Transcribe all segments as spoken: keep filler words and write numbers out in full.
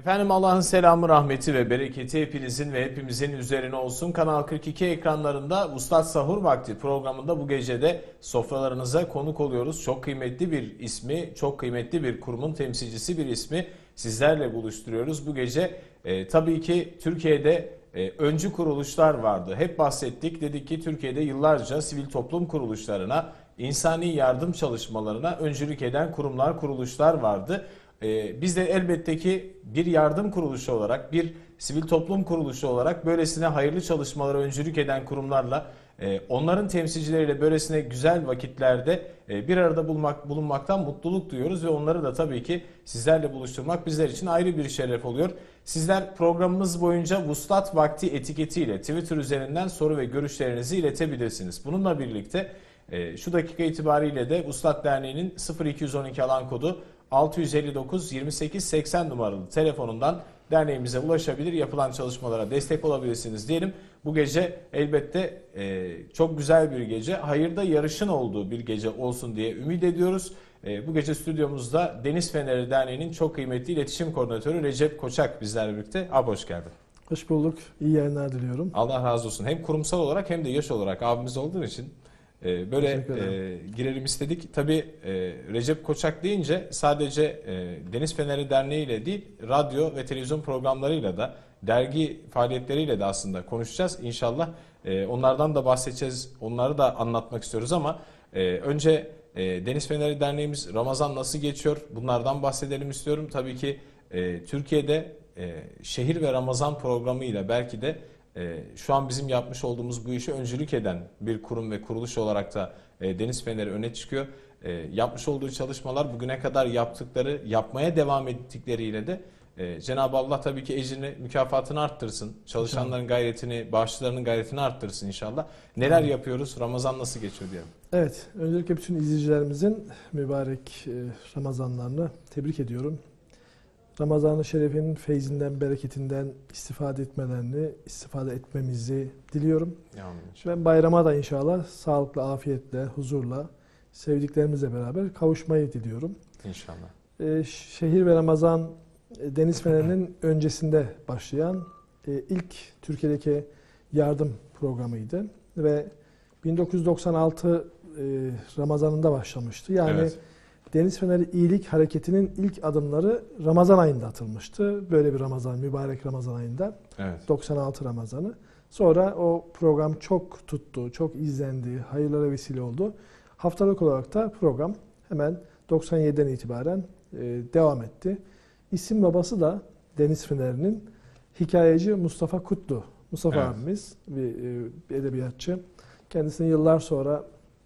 Efendim Allah'ın selamı, rahmeti ve bereketi hepinizin ve hepimizin üzerine olsun. Kanal kırk iki ekranlarında Ustad Sahur Vakti programında bu gece de sofralarınıza konuk oluyoruz. Çok kıymetli bir ismi, çok kıymetli bir kurumun temsilcisi bir ismi sizlerle buluşturuyoruz. Bu gece e, tabii ki Türkiye'de e, öncü kuruluşlar vardı. Hep bahsettik, dedik ki Türkiye'de yıllarca sivil toplum kuruluşlarına, insani yardım çalışmalarına öncülük eden kurumlar, kuruluşlar vardı. Ee, biz de elbette ki bir yardım kuruluşu olarak, bir sivil toplum kuruluşu olarak böylesine hayırlı çalışmalara öncülük eden kurumlarla, e, onların temsilcileriyle böylesine güzel vakitlerde e, bir arada bulunmak, bulunmaktan mutluluk duyuyoruz ve onları da tabii ki sizlerle buluşturmak bizler için ayrı bir şeref oluyor. Sizler programımız boyunca Vuslat Vakti etiketiyle Twitter üzerinden soru ve görüşlerinizi iletebilirsiniz. Bununla birlikte e, şu dakika itibariyle de Vuslat Derneği'nin sıfır iki on iki alan kodu altı yüz elli dokuz yirmi sekiz seksen numaralı telefonundan derneğimize ulaşabilir, yapılan çalışmalara destek olabilirsiniz diyelim. Bu gece elbette e, çok güzel bir gece, hayırda yarışın olduğu bir gece olsun diye ümit ediyoruz. E, bu gece stüdyomuzda Deniz Feneri Derneği'nin çok kıymetli iletişim koordinatörü Recep Koçak bizlerle birlikte. Abi hoş geldin. Hoş bulduk. İyi yayınlar diliyorum. Allah razı olsun. Hem kurumsal olarak hem de yaş olarak abimiz olduğun için böyle e, girelim istedik. Tabii e, Recep Koçak deyince sadece e, Deniz Feneri Derneği ile değil, radyo ve televizyon programlarıyla da, dergi faaliyetleriyle de aslında konuşacağız. İnşallah e, onlardan da bahsedeceğiz, onları da anlatmak istiyoruz ama e, önce e, Deniz Feneri Derneğimiz Ramazan nasıl geçiyor? Bunlardan bahsedelim istiyorum. Tabii ki e, Türkiye'de e, şehir ve Ramazan programıyla belki de Ee, şu an bizim yapmış olduğumuz bu işi öncülük eden bir kurum ve kuruluş olarak da e, Deniz Feneri öne çıkıyor. E, yapmış olduğu çalışmalar, bugüne kadar yaptıkları, yapmaya devam ettikleriyle de e, Cenab-ı Allah tabii ki ecrini, mükafatını arttırsın. Çalışanların gayretini, bağışçılarının gayretini arttırsın inşallah. Neler yapıyoruz? Ramazan nasıl geçiyor diyelim. Evet, öncelikle bütün izleyicilerimizin mübarek Ramazanlarını tebrik ediyorum. Ramazan-ı Şerif'in feyzinden, bereketinden istifade etmelerini, istifade etmemizi diliyorum. Ben bayrama da inşallah sağlıkla, afiyetle, huzurla, sevdiklerimizle beraber kavuşmayı diliyorum. İnşallah. Ee, şehir ve Ramazan Deniz Feneri'nin öncesinde başlayan e, ilk Türkiye'deki yardım programıydı. Ve bin dokuz yüz doksan altı e, Ramazan'ında başlamıştı. Yani evet. Deniz Feneri İyilik Hareketi'nin ilk adımları Ramazan ayında atılmıştı. Böyle bir Ramazan, mübarek Ramazan ayında. Evet. doksan altı Ramazan'ı. Sonra o program çok tuttu, çok izlendi, hayırlara vesile oldu. Haftalık olarak da program hemen doksan yediden itibaren e, devam etti. İsim babası da Deniz Feneri'nin hikayeci Mustafa Kutlu. Mustafa evet. abimiz bir, e, bir edebiyatçı. Kendisine yıllar sonra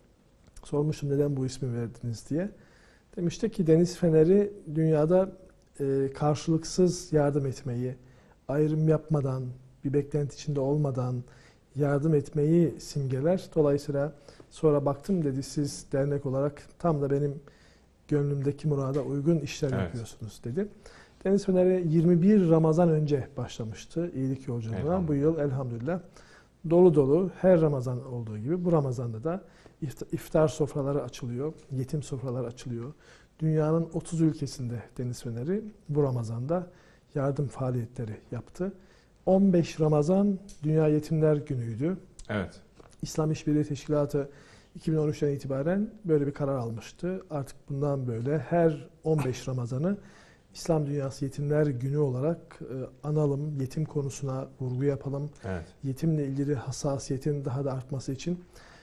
sormuştum neden bu ismi verdiniz diye. Demişti ki Deniz Feneri dünyada e, karşılıksız yardım etmeyi, ayrım yapmadan, bir beklenti içinde olmadan yardım etmeyi simgeler. Dolayısıyla sonra baktım dedi siz dernek olarak tam da benim gönlümdeki murada uygun işler evet. yapıyorsunuz dedi. Deniz Feneri yirmi bir Ramazan önce başlamıştı iyilik yolculuğuna. Bu yıl elhamdülillah dolu dolu her Ramazan olduğu gibi bu Ramazan'da da iftar sofraları açılıyor, yetim sofraları açılıyor. Dünyanın otuz ülkesinde Deniz Feneri bu Ramazan'da yardım faaliyetleri yaptı. on beş Ramazan Dünya Yetimler Günü'ydü. Evet. İslam İşbirliği Teşkilatı iki bin on üçten itibaren böyle bir karar almıştı. Artık bundan böyle her on beş Ramazan'ı İslam Dünyası Yetimler Günü olarak analım, yetim konusuna vurgu yapalım. Evet. Yetimle ilgili hassasiyetin daha da artması için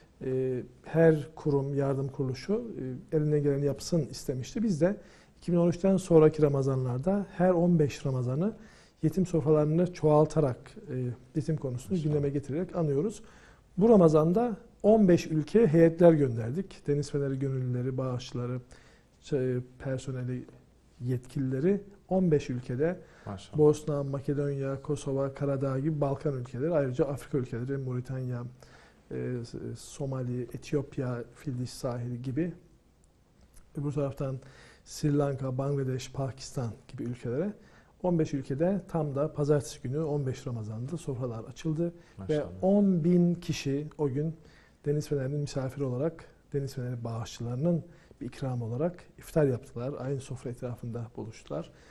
her kurum, yardım kuruluşu elinden geleni yapsın istemişti. Biz de iki bin on üçten sonraki Ramazanlarda her on beş Ramazan'ı yetim sofralarını çoğaltarak yetim konusunu gündeme getirerek anıyoruz. Bu Ramazan'da on beş ülkeye heyetler gönderdik. Deniz Feneri gönüllüleri, bağışçıları, personeli, yetkilileri on beş ülkede Maşallah. Bosna, Makedonya, Kosova, Karadağ gibi Balkan ülkeleri, ayrıca Afrika ülkeleri, Moritanya, e, Somali, Etiyopya, Fildiş sahili gibi, öbür taraftan Sri Lanka, Bangladeş, Pakistan gibi ülkelere on beş ülkede tam da pazartesi günü on beş Ramazan'da sofralar açıldı. Maşallah. Ve on bin kişi o gün Deniz Feneri'nin misafiri olarak, Deniz Feneri bağışçılarının bir ikram olarak iftar yaptılar. Aynı sofra etrafında buluştular.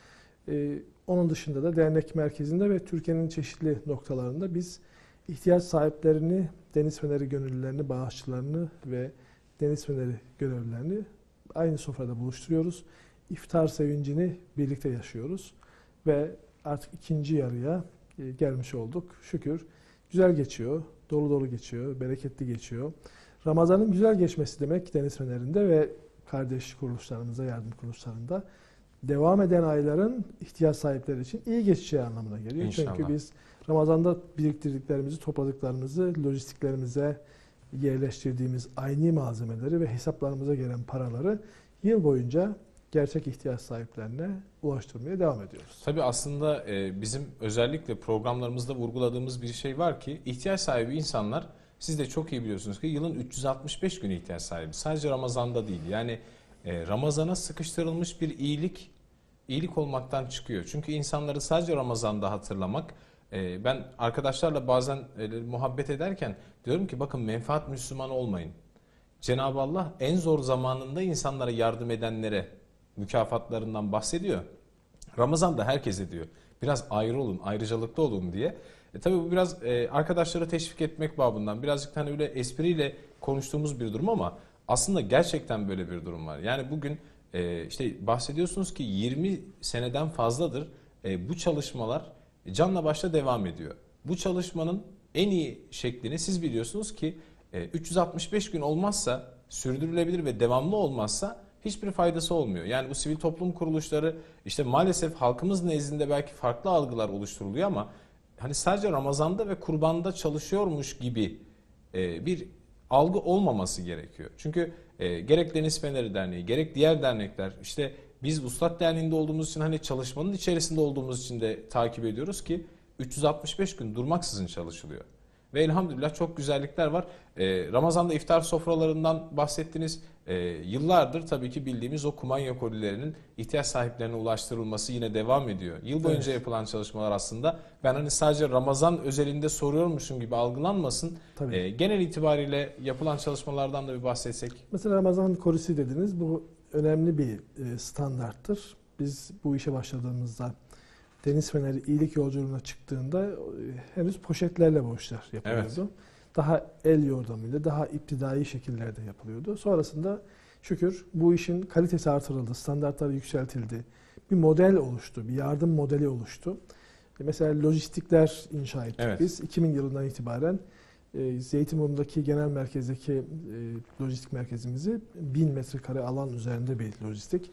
Ee, onun dışında da dernek merkezinde ve Türkiye'nin çeşitli noktalarında biz ihtiyaç sahiplerini, deniz feneri gönüllülerini, bağışçılarını ve deniz feneri gönüllülerini aynı sofrada buluşturuyoruz. İftar sevincini birlikte yaşıyoruz ve artık ikinci yarıya gelmiş olduk. Şükür güzel geçiyor, dolu dolu geçiyor, bereketli geçiyor. Ramazan'ın güzel geçmesi demek deniz fenerinde ve kardeş kuruluşlarımıza, yardım kuruluşlarında devam eden ayların ihtiyaç sahipleri için iyi geçeceği anlamına geliyor. İnşallah. Çünkü biz Ramazan'da biriktirdiklerimizi, topladıklarımızı lojistiklerimize yerleştirdiğimiz aynı malzemeleri ve hesaplarımıza gelen paraları yıl boyunca gerçek ihtiyaç sahiplerine ulaştırmaya devam ediyoruz. Tabii aslında e, bizim özellikle programlarımızda vurguladığımız bir şey var ki ihtiyaç sahibi insanlar, siz de çok iyi biliyorsunuz ki yılın üç yüz altmış beş günü ihtiyaç sahibi. Sadece Ramazan'da değil. Yani e, Ramazan'a sıkıştırılmış bir iyilik, iyilik olmaktan çıkıyor. Çünkü insanları sadece Ramazan'da hatırlamak, e, ben arkadaşlarla bazen e, muhabbet ederken diyorum ki bakın menfaat Müslümanı olmayın. Cenab-ı Allah en zor zamanında insanlara yardım edenlere mükafatlarından bahsediyor. Ramazan'da herkese diyor. Biraz ayrı olun, ayrıcalıklı olun diye. E tabii bu biraz e, arkadaşları teşvik etmek babından birazcık hani öyle espriyle konuştuğumuz bir durum ama aslında gerçekten böyle bir durum var. Yani bugün e, işte bahsediyorsunuz ki yirmi seneden fazladır e, bu çalışmalar canla başla devam ediyor. Bu çalışmanın en iyi şeklini siz biliyorsunuz ki e, üç yüz altmış beş gün olmazsa, sürdürülebilir ve devamlı olmazsa hiçbir faydası olmuyor. Yani bu sivil toplum kuruluşları işte maalesef halkımız nezdinde belki farklı algılar oluşturuluyor ama hani sadece Ramazan'da ve Kurban'da çalışıyormuş gibi e, bir algı olmaması gerekiyor. Çünkü e, gerek Deniz Feneri Derneği, gerek diğer dernekler, işte biz Vuslat Derneği'nde olduğumuz için hani çalışmanın içerisinde olduğumuz için de takip ediyoruz ki üç yüz altmış beş gün durmaksızın çalışılıyor. Ve elhamdülillah çok güzellikler var. Ee, Ramazan'da iftar sofralarından bahsettiniz. Ee, yıllardır tabii ki bildiğimiz o kumanya kolilerinin ihtiyaç sahiplerine ulaştırılması yine devam ediyor. Yıl boyunca evet. yapılan çalışmalar aslında ben hani sadece Ramazan özelinde soruyormuşum gibi algılanmasın. Ee, genel itibariyle yapılan çalışmalardan da bir bahsetsek. Mesela Ramazan kolisi dediniz. Bu önemli bir standarttır. Biz bu işe başladığımızda Deniz Feneri iyilik yolculuğuna çıktığında henüz poşetlerle bu işler yapılıyordu. Evet. Daha el yordamıyla, daha iptidai şekillerde yapılıyordu. Sonrasında şükür bu işin kalitesi artırıldı, standartları yükseltildi. Bir model oluştu, bir yardım modeli oluştu. Mesela lojistikler inşa ettik evet. biz. iki bin yılından itibaren Zeytinburnu'ndaki genel merkezdeki lojistik merkezimizi bin metrekare alan üzerinde bir lojistik.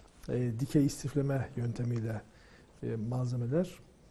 Dikey istifleme yöntemiyle malzemeler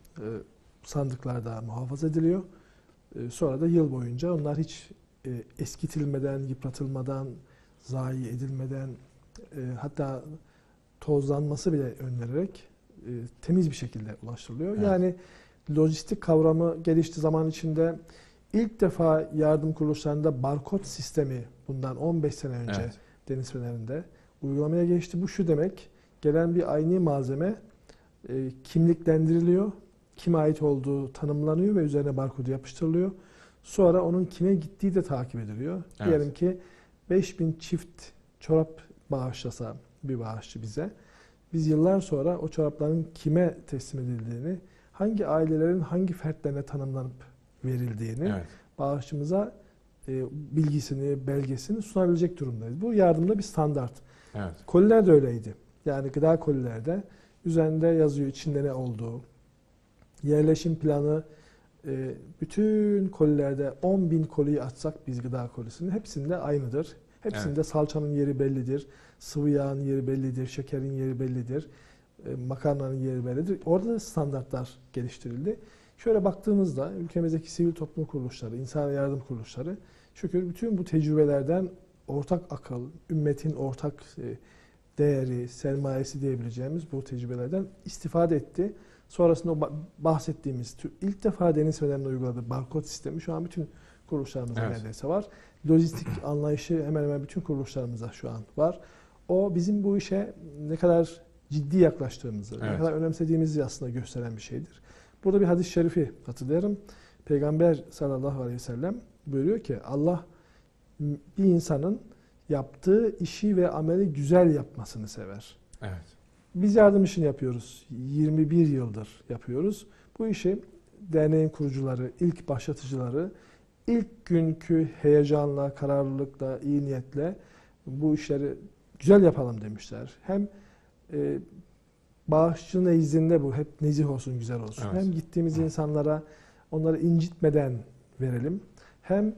sandıklarda muhafaza ediliyor. Sonra da yıl boyunca onlar hiç eskitilmeden, yıpratılmadan, zayi edilmeden, hatta tozlanması bile önlenerek temiz bir şekilde ulaştırılıyor. Evet. Yani lojistik kavramı gelişti zaman içinde. İlk defa yardım kuruluşlarında barkod sistemi bundan on beş sene önce evet. Deniz Feneri'nde uygulamaya geçti. Bu şu demek, gelen bir aynı malzeme e, kimliklendiriliyor, kime ait olduğu tanımlanıyor ve üzerine barkodu yapıştırılıyor. Sonra onun kime gittiği de takip ediliyor. Evet. Diyelim ki beş bin çift çorap bağışlasa bir bağışçı bize. Biz yıllar sonra o çorapların kime teslim edildiğini, hangi ailelerin hangi fertlerine tanımlanıp verildiğini evet. bağışçımıza e, bilgisini, belgesini sunabilecek durumdayız. Bu yardımda bir standart. Evet. Koliler de öyleydi. Yani gıda kolilerde üzerinde yazıyor içinde ne olduğu. Yerleşim planı e, bütün kolilerde on bin koliyi açsak biz gıda kolisini hepsinde aynıdır. Hepsinde evet. salçanın yeri bellidir, sıvı yağın yeri bellidir, şekerin yeri bellidir, e, makarnanın yeri bellidir. Orada da standartlar geliştirildi. Şöyle baktığımızda ülkemizdeki sivil toplum kuruluşları, insan yardım kuruluşları şükür bütün bu tecrübelerden ortak akıl, ümmetin ortak değeri, sermayesi diyebileceğimiz bu tecrübelerden istifade etti. Sonrasında o bahsettiğimiz ilk defa Deniz Feneri'nin uyguladığı barkod sistemi şu an bütün kuruluşlarımızda evet. neredeyse var. Lojistik anlayışı hemen hemen bütün kuruluşlarımızda şu an var. O bizim bu işe ne kadar ciddi yaklaştığımızı, evet. ne kadar önemsediğimizi aslında gösteren bir şeydir. Burada bir hadis-i şerifi hatırlayalım. Peygamber sallallahu aleyhi ve sellem buyuruyor ki Allah bir insanın yaptığı işi ve ameli güzel yapmasını sever. Evet. Biz yardım işini yapıyoruz. yirmi bir yıldır yapıyoruz. Bu işi derneğin kurucuları, ilk başlatıcıları ilk günkü heyecanla, kararlılıkla, iyi niyetle bu işleri güzel yapalım demişler. Hem e, bağışçı nezdinde bu hep nezih olsun, güzel olsun. Evet. Hem gittiğimiz insanlara onları incitmeden verelim. Hem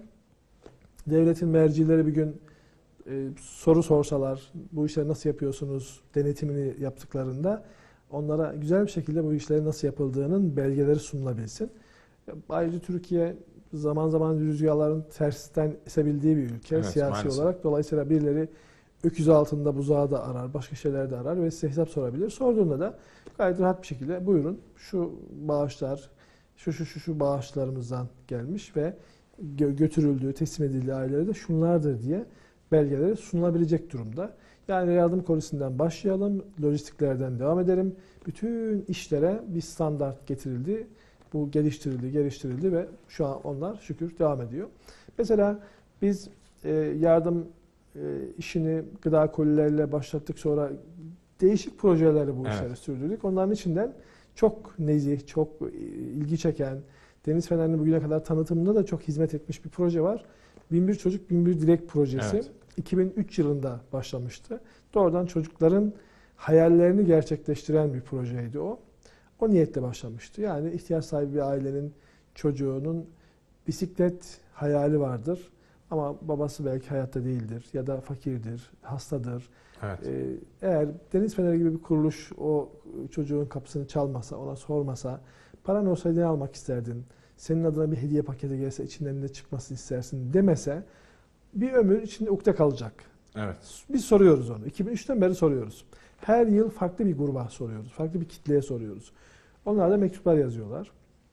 devletin mercileri bir gün e, soru sorsalar, bu işleri nasıl yapıyorsunuz denetimini yaptıklarında onlara güzel bir şekilde bu işlerin nasıl yapıldığının belgeleri sunulabilsin. Ayrıca Türkiye zaman zaman rüzgarların tersten esebildiği bir ülke Evet, siyasi maalesef. olarak. Dolayısıyla birileri öküz altında buzağı da arar, başka şeyler de arar ve size hesap sorabilir. Sorduğunda da gayet rahat bir şekilde buyurun şu bağışlar, şu şu şu şu bağışlarımızdan gelmiş ve gö- götürüldüğü, teslim edildiği ailelere de şunlardır diye belgeleri sunulabilecek durumda. Yani yardım kolisinden başlayalım, lojistiklerden devam edelim. Bütün işlere bir standart getirildi. Bu geliştirildi, geliştirildi ve şu an onlar şükür devam ediyor. Mesela biz e, yardım e, işini gıda kolileriyle başlattık, sonra değişik projeleri bu Evet. işleri sürdürdük. Onların içinden çok nezih, çok ilgi çeken, Deniz Fener'in bugüne kadar tanıtımında da çok hizmet etmiş bir proje var. bin bir Çocuk bin bir Dilek projesi. Evet. iki bin üç yılında başlamıştı. Doğrudan çocukların hayallerini gerçekleştiren bir projeydi o. O niyetle başlamıştı. Yani ihtiyaç sahibi bir ailenin çocuğunun bisiklet hayali vardır. Ama babası belki hayatta değildir ya da fakirdir, hastadır. Evet. Ee, eğer Deniz Feneri gibi bir kuruluş o çocuğun kapısını çalmasa, ona sormasa, paran olsaydı ne almak isterdin? Senin adına bir hediye paketi gelse içinden ne çıkmasını istersin demese bir ömür içinde ukde kalacak. Evet. Biz soruyoruz onu. iki bin üçten beri soruyoruz. Her yıl farklı bir gruba soruyoruz. Farklı bir kitleye soruyoruz. Onlar da mektuplar yazıyorlar.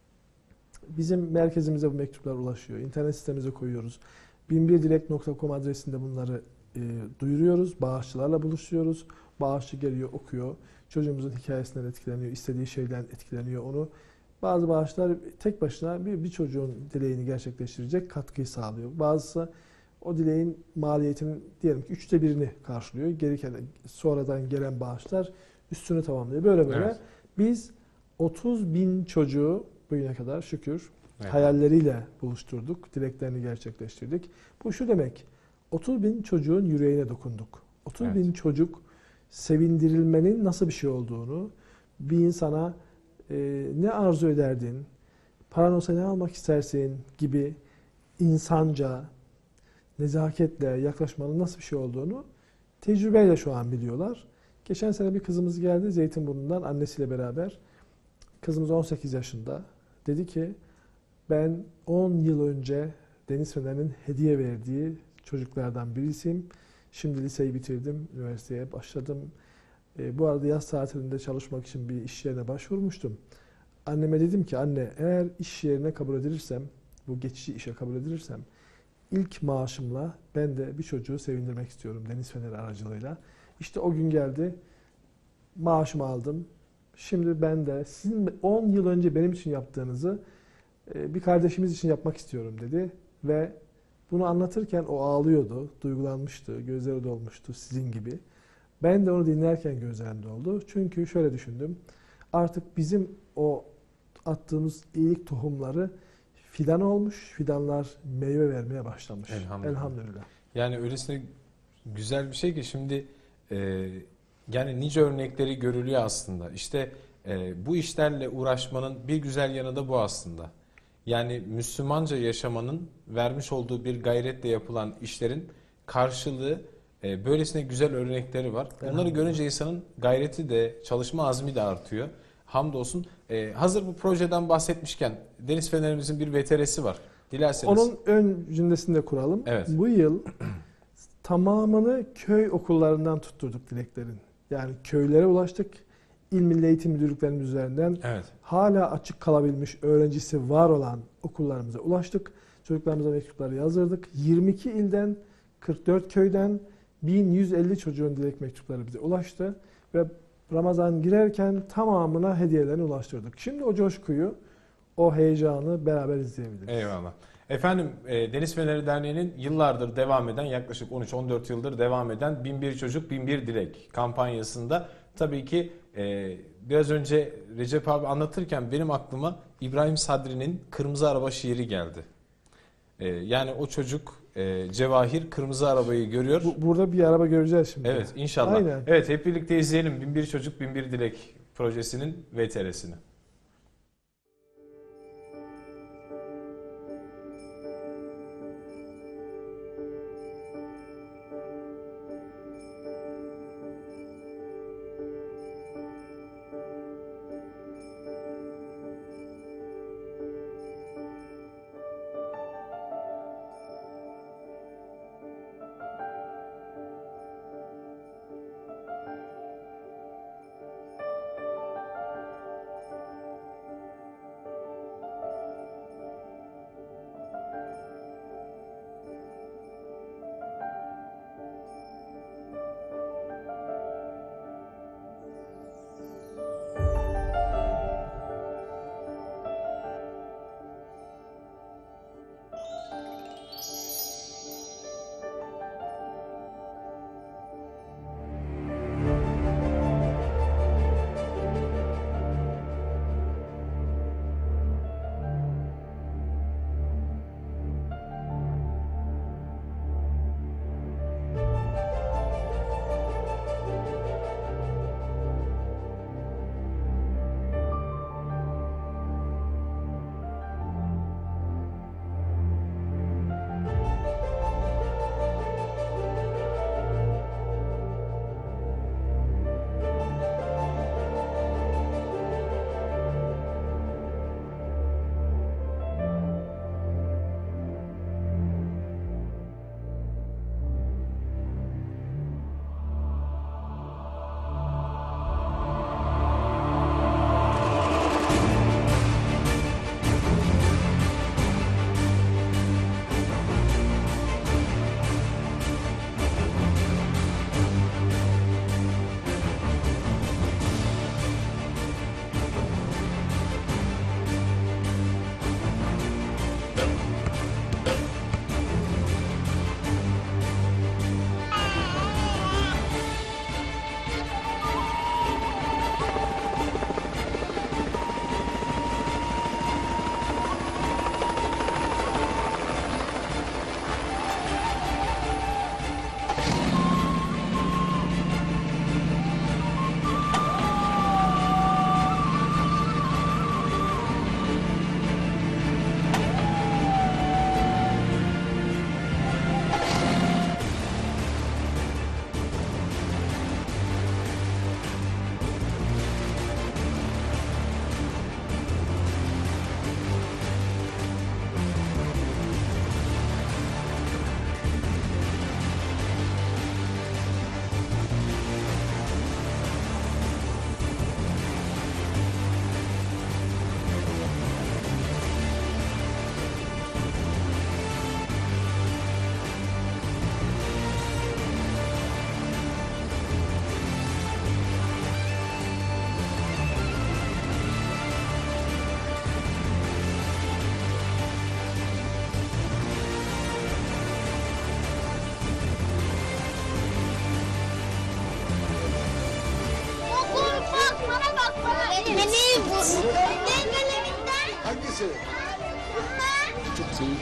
Bizim merkezimize bu mektuplar ulaşıyor. İnternet sitemize koyuyoruz. bin bir dilek nokta com adresinde bunları e, duyuruyoruz. Bağışçılarla buluşuyoruz. Bağışçı geliyor, okuyor. Çocuğumuzun hikayesinden etkileniyor. İstediği şeyden etkileniyor onu. Bazı bağışlar tek başına bir, bir çocuğun dileğini gerçekleştirecek katkıyı sağlıyor. Bazısı o dileğin maliyetinin diyelim ki üçte birini karşılıyor. Geri kalan sonradan gelen bağışlar üstünü tamamlıyor. Böyle böyle Evet. biz otuz bin çocuğu bugüne kadar şükür Evet. hayalleriyle buluşturduk. Dileklerini gerçekleştirdik. Bu şu demek. otuz bin çocuğun yüreğine dokunduk. otuz Evet. bin çocuk sevindirilmenin nasıl bir şey olduğunu, bir insana e, ne arzu ederdin, paran olsa ne almak istersin gibi insanca, nezaketle yaklaşmanın nasıl bir şey olduğunu tecrübeyle şu an biliyorlar. Geçen sene bir kızımız geldi Zeytinburnu'ndan annesiyle beraber. Kızımız on sekiz yaşında. Dedi ki ben on yıl önce Deniz Fener'in hediye verdiği çocuklardan birisiyim. Şimdi liseyi bitirdim, üniversiteye başladım. E, bu arada yaz tatilinde çalışmak için bir iş yerine başvurmuştum. Anneme dedim ki anne eğer iş yerine kabul edilirsem, bu geçici işe kabul edilirsem ilk maaşımla ben de bir çocuğu sevindirmek istiyorum Deniz Feneri aracılığıyla. İşte o gün geldi. Maaşımı aldım. Şimdi ben de sizin on yıl önce benim için yaptığınızı bir kardeşimiz için yapmak istiyorum dedi. Ve bunu anlatırken o ağlıyordu, duygulanmıştı, gözleri dolmuştu sizin gibi. Ben de onu dinlerken gözlerim doldu. Çünkü şöyle düşündüm. Artık bizim o attığımız iyilik tohumları fidan olmuş, fidanlar meyve vermeye başlamış. Elhamdülillah. Elhamdülillah. Yani öylesine güzel bir şey ki şimdi e, yani nice örnekleri görülüyor aslında. İşte e, bu işlerle uğraşmanın bir güzel yanı da bu aslında. Yani Müslümanca yaşamanın vermiş olduğu bir gayretle yapılan işlerin karşılığı e, böylesine güzel örnekleri var. Bunları görünce insanın gayreti de çalışma azmi de artıyor. Hamdolsun. E, hazır bu projeden bahsetmişken Deniz Fener'imizin bir V T R'si var. Dilerseniz. Onun ön cümlesini de kuralım. Evet. Bu yıl tamamını köy okullarından tutturduk dileklerin. Yani köylere ulaştık. İl Milli Eğitim Müdürlüklerinin üzerinden Evet. hala açık kalabilmiş öğrencisi var olan okullarımıza ulaştık. Çocuklarımıza mektupları yazdırdık. yirmi iki ilden, kırk dört köyden bin yüz elli çocuğun dilek mektupları bize ulaştı. Ve Ramazan girerken tamamına hediyelerini ulaştırdık. Şimdi o coşkuyu, o heyecanı beraber izleyebiliriz. Eyvallah. Efendim e, Deniz Feneri Derneği'nin yıllardır devam eden yaklaşık on üç on dört yıldır devam eden bin bir Çocuk bin bir Dilek kampanyasında tabii ki e, biraz önce Recep abi anlatırken benim aklıma İbrahim Sadri'nin Kırmızı Araba şiiri geldi. E, yani o çocuk e, Cevahir kırmızı arabayı görüyor. Bu, burada bir araba göreceğiz şimdi. Evet, inşallah. Aynen. Evet, hep birlikte izleyelim Bin Bir Çocuk Bin Bir Dilek projesinin V T R'sini. Hangisi? Çok sevdim.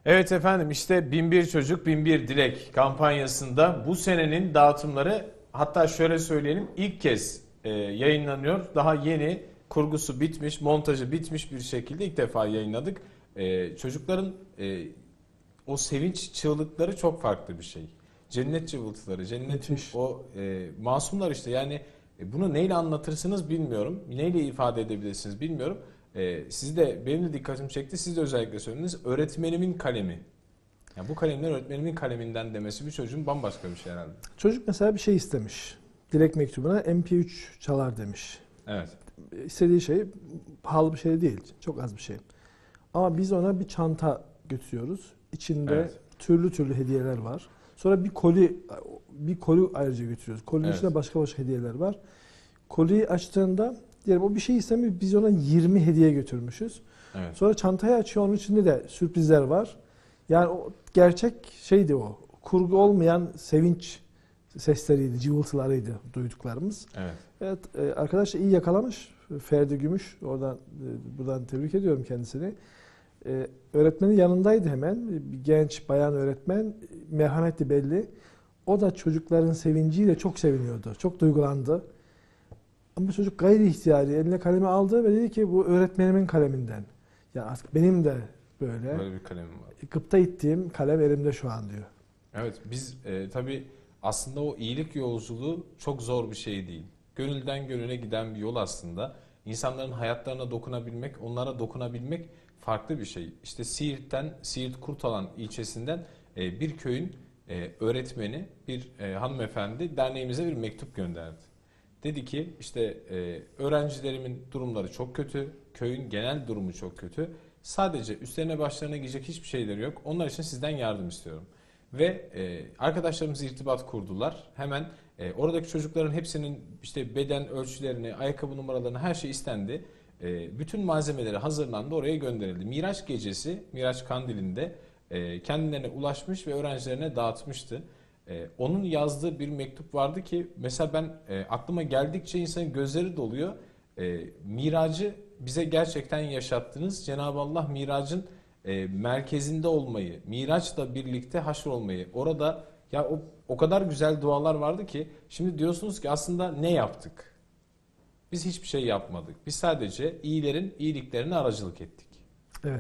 Evet efendim, işte bin bir çocuk bin bir dilek kampanyasında bu senenin dağıtımları, hatta şöyle söyleyelim, ilk kez e, yayınlanıyor. Daha yeni, kurgusu bitmiş, montajı bitmiş bir şekilde ilk defa yayınladık. E, çocukların e, o sevinç çığlıkları çok farklı bir şey. Cennet cıvıltıları, cennetin Müthiş. o e, masumlar işte, yani e, bunu neyle anlatırsınız bilmiyorum. Neyle ifade edebilirsiniz bilmiyorum. E, siz de, benim de dikkatimi çekti. Siz de özellikle söylediniz. Öğretmenimin kalemi. Yani bu kalemler öğretmenimin kaleminden demesi bir çocuğun bambaşka bir şey herhalde. Çocuk mesela bir şey istemiş. Dilek mektubuna M P üç çalar demiş. Evet. İstediği şey pahalı bir şey değil. Çok az bir şey. Ama biz ona bir çanta götürüyoruz. İçinde Evet. türlü türlü hediyeler var. Sonra bir koli bir koli ayrıca götürüyoruz. Kolinin Evet. içinde başka başka hediyeler var. Koliyi açtığında diyelim o bir şey istemiyor. Biz ona yirmi hediye götürmüşüz. Evet. Sonra çantayı açıyor. Onun içinde de sürprizler var. Yani o gerçek şeydi o. Kurgu olmayan sevinç sesleriydi, cıvıltılarıydı duyduklarımız. Evet. Evet, e, arkadaş iyi yakalamış. Ferdi Gümüş. Oradan e, buradan tebrik ediyorum kendisini. E, öğretmenin yanındaydı hemen. Bir genç bayan öğretmen. Merhametli belli. O da çocukların sevinciyle çok seviniyordu. Çok duygulandı. Ama çocuk gayri ihtiyari eline kalemi aldı ve dedi ki bu öğretmenimin kaleminden. Ya artık benim de böyle, Böyle bir kalemim var. gıpta ettiğim kalem elimde şu an diyor. Evet, biz e, tabii aslında o iyilik yolculuğu çok zor bir şey değil. Gönülden gönüle giden bir yol aslında. İnsanların hayatlarına dokunabilmek, onlara dokunabilmek farklı bir şey. İşte Siirt'ten, Siirt Kurtalan ilçesinden e, bir köyün e, öğretmeni, bir e, hanımefendi derneğimize bir mektup gönderdi. Dedi ki işte e, öğrencilerimin durumları çok kötü, köyün genel durumu çok kötü. Sadece üstlerine başlarına giyecek hiçbir şeyleri yok. Onlar için sizden yardım istiyorum. Ve e, arkadaşlarımız irtibat kurdular. Hemen e, oradaki çocukların hepsinin işte beden ölçülerini, ayakkabı numaralarını, her şey istendi. E, bütün malzemeleri hazırlandı, oraya gönderildi. Miraç gecesi, Miraç Kandili'nde e, kendilerine ulaşmış ve öğrencilerine dağıtmıştı. E, onun yazdığı bir mektup vardı ki mesela ben e, aklıma geldikçe insanın gözleri doluyor. E, miracı bize gerçekten yaşattınız. Cenab-ı Allah miracın e, merkezinde olmayı, Miraç'la birlikte haşr olmayı, orada ya o, o kadar güzel dualar vardı ki şimdi diyorsunuz ki aslında ne yaptık? Biz hiçbir şey yapmadık. Biz sadece iyilerin iyiliklerine aracılık ettik. Evet.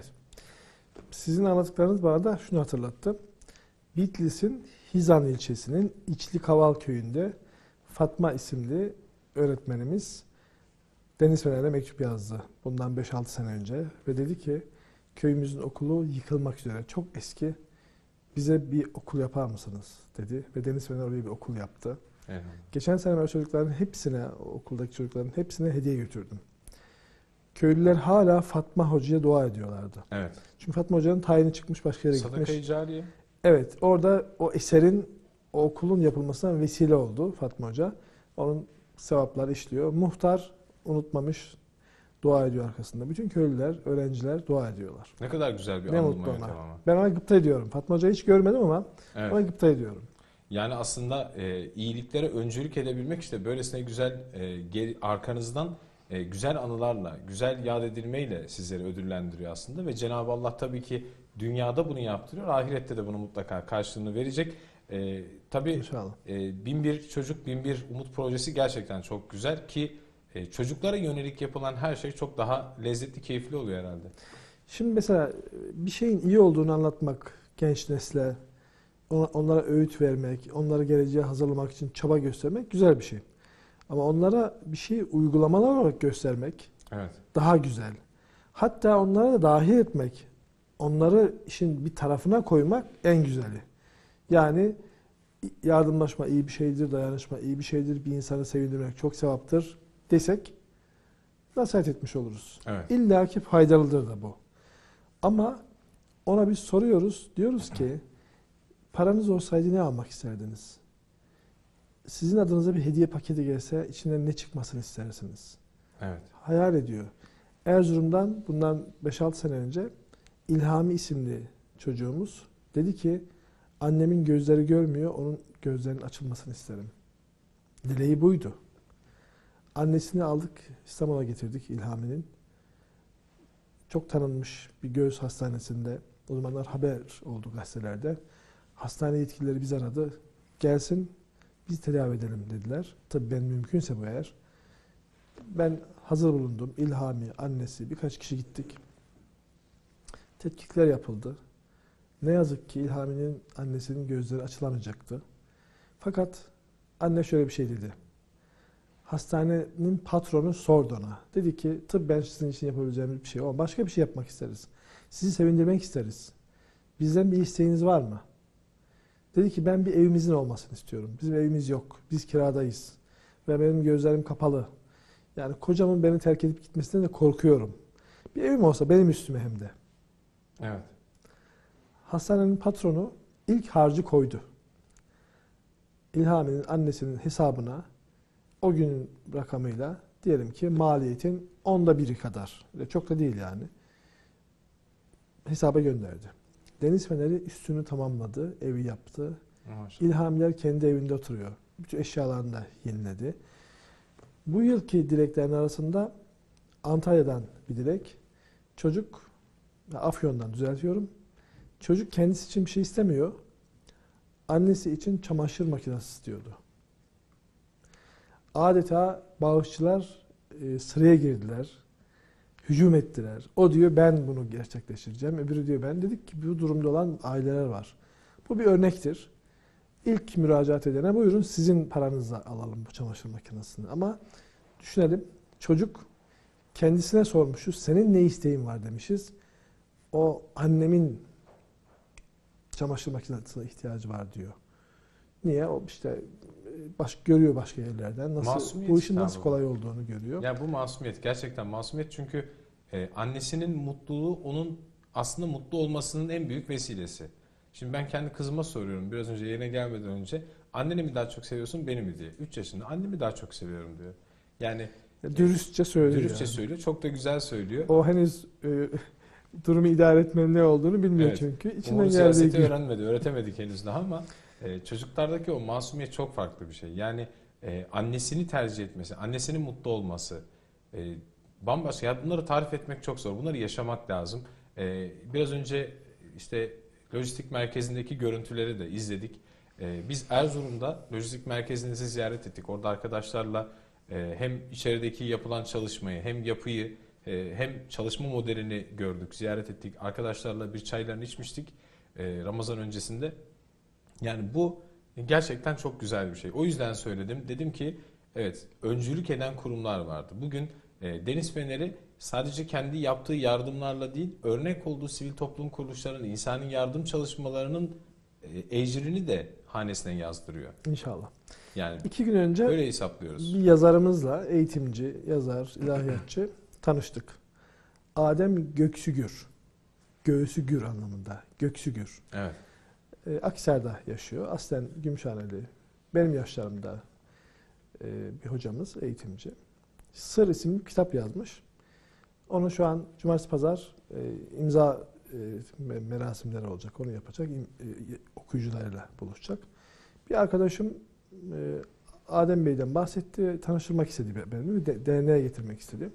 Sizin anlattıklarınız bana da şunu hatırlattı. Bitlis'in Hizan ilçesinin İçli Kaval köyünde Fatma isimli öğretmenimiz Deniz Fener'e mektup yazdı. Bundan beş altı sene önce ve dedi ki köyümüzün okulu yıkılmak üzere. Çok eski. Bize bir okul yapar mısınız? Dedi ve Deniz Fener oraya bir okul yaptı. Evet. Geçen sene ben o çocukların hepsine, o okuldaki çocukların hepsine hediye götürdüm. Köylüler hala Fatma Hoca'ya dua ediyorlardı. Evet. Çünkü Fatma Hoca'nın tayini çıkmış, başka yere Sadaka-i gitmiş. cariye. Evet, orada o eserin, o okulun yapılmasına vesile oldu Fatma Hoca. Onun sevapları işliyor. Muhtar unutmamış, dua ediyor arkasında. Bütün köylüler, öğrenciler dua ediyorlar. Ne kadar güzel bir Ne anılma mutlu ona. yöntemi ama. Ben ona gıpta ediyorum. Fatma Hoca'yı hiç görmedim ama Evet. ona gıpta ediyorum. Yani aslında e, iyiliklere öncülük edebilmek, işte böylesine güzel e, geri, arkanızdan e, güzel anılarla, güzel yad edilmeyle sizleri ödüllendiriyor aslında. Ve Cenab-ı Allah tabii ki dünyada bunu yaptırıyor, ahirette de bunu mutlaka karşılığını verecek. E, tabii İnşallah. e, bin bir çocuk, bin bir umut projesi gerçekten çok güzel ki e, çocuklara yönelik yapılan her şey çok daha lezzetli, keyifli oluyor herhalde. Şimdi mesela bir şeyin iyi olduğunu anlatmak genç nesle, onlara öğüt vermek, onları geleceğe hazırlamak için çaba göstermek güzel bir şey. Ama onlara bir şeyi uygulamalar olarak göstermek Evet. daha güzel. Hatta onlara da dahil etmek, onları işin bir tarafına koymak en güzeli. Yani yardımlaşma iyi bir şeydir, dayanışma iyi bir şeydir, bir insanı sevindirmek çok sevaptır desek nasihat etmiş oluruz. Evet. İlla ki faydalıdır da bu. Ama ona biz soruyoruz, diyoruz ki paranız olsaydı ne almak isterdiniz? Sizin adınıza bir hediye paketi gelse içinden ne çıkmasını istersiniz? Evet. Hayal ediyor. Erzurum'dan bundan beş altı sene önce İlhami isimli çocuğumuz dedi ki annemin gözleri görmüyor, onun gözlerinin açılmasını isterim. Dileği buydu. Annesini aldık, İstanbul'a getirdik İlhami'nin. Çok tanınmış bir göğüs hastanesinde O zamanlar haber oldu gazetelerde. Hastane yetkilileri bizi aradı. Gelsin biz tedavi edelim dediler. Tabii ben mümkünse bu eğer. Ben hazır bulundum. İlhami, annesi, birkaç kişi gittik. Tetkikler yapıldı. Ne yazık ki İlhami'nin annesinin gözleri açılamayacaktı. Fakat anne şöyle bir şey dedi. Hastanenin patronu sordu ona. Dedi ki tıbben sizin için yapabileceğimiz bir şey yok. Başka bir şey yapmak isteriz. Sizi sevindirmek isteriz. Bizden bir isteğiniz var mı? Dedi ki ben bir evimizin olmasını istiyorum. Bizim evimiz yok. Biz kiradayız. Ve benim gözlerim kapalı. Yani kocamın beni terk edip gitmesinden de korkuyorum. Bir evim olsa benim üstüme hem de. Evet. Hastanenin patronu ilk harcı koydu. İlhami'nin annesinin hesabına o günün rakamıyla diyelim ki maliyetin onda biri kadar. Çok da değil yani. Hesaba gönderdi. Deniz Feneri üstünü tamamladı, evi yaptı. Maşallah. İlhamiler kendi evinde oturuyor. Bütün eşyalarını da yeniledi. Bu yılki dileklerin arasında Antalya'dan bir dilek. Çocuk, Afyon'dan düzeltiyorum. Çocuk kendisi için bir şey istemiyor. Annesi için çamaşır makinesi istiyordu. Adeta bağışçılar e, sıraya girdiler. Hücum ettiler. O diyor ben bunu gerçekleştireceğim. Öbürü diyor ben. Dedik ki bu durumda olan aileler var. Bu bir örnektir. İlk müracaat edene buyurun sizin paranızla alalım bu çamaşır makinesini. Ama düşünelim çocuk kendisine sormuşuz. Senin ne isteğin var demişiz. O annemin çamaşır makinesine ihtiyacı var diyor. Niye? O işte baş, görüyor başka yerlerden. Nasıl, Masumiyet bu işin işte nasıl abi. kolay olduğunu görüyor. Ya bu masumiyet, gerçekten masumiyet, çünkü e, annesinin mutluluğu onun aslında mutlu olmasının en büyük vesilesi. Şimdi ben kendi kızıma soruyorum biraz önce, yerine gelmeden önce, anneni mi daha çok seviyorsun beni mi diye. üç yaşında annemi daha çok seviyorum diyor. Yani Ya dürüstçe söylüyor. dürüstçe yani. söylüyor, çok da güzel söylüyor. O henüz e, durumu idare etmenin ne olduğunu bilmiyor Evet. çünkü. İçinden Umarım geldiği siyaseti gibi. öğrenmedi, öğretemedik henüz daha, ama e, çocuklardaki o masumiyet çok farklı bir şey. Yani e, annesini tercih etmesi, annesinin mutlu olması e, bambaşka. Ya bunları tarif etmek çok zor. Bunları yaşamak lazım. E, biraz önce işte lojistik merkezindeki görüntüleri de izledik. E, biz Erzurum'da lojistik merkezinizi ziyaret ettik. Orada arkadaşlarla e, hem içerideki yapılan çalışmayı, hem yapıyı, e, hem çalışma modelini gördük, ziyaret ettik. Arkadaşlarla bir çaylarını içmiştik e, Ramazan öncesinde. Yani bu gerçekten çok güzel bir şey. O yüzden söyledim. Dedim ki evet, öncülük eden kurumlar vardı. Bugün e, Deniz Feneri sadece kendi yaptığı yardımlarla değil, örnek olduğu sivil toplum kuruluşlarının, insani yardım çalışmalarının e, ecrini de hanesine yazdırıyor. İnşallah. Yani İki gün önce öyle hesaplıyoruz. bir yazarımızla, eğitimci, yazar, ilahiyatçı tanıştık. Adem Göksügür. Göğsü gür anlamında. Göksügür. Evet. E, Akhisar'da yaşıyor. Aslen Gümüşhaneli. Benim yaşlarımda e, bir hocamız, eğitimci. Sır isimli bir kitap yazmış. Onu şu an cumartesi pazar e, imza e, merasimleri olacak. Onu yapacak. İm, e, okuyucularıyla buluşacak. Bir arkadaşım e, Adem Bey'den bahsetti. Tanıştırmak istedi beni. De, D N A'ya getirmek istedi.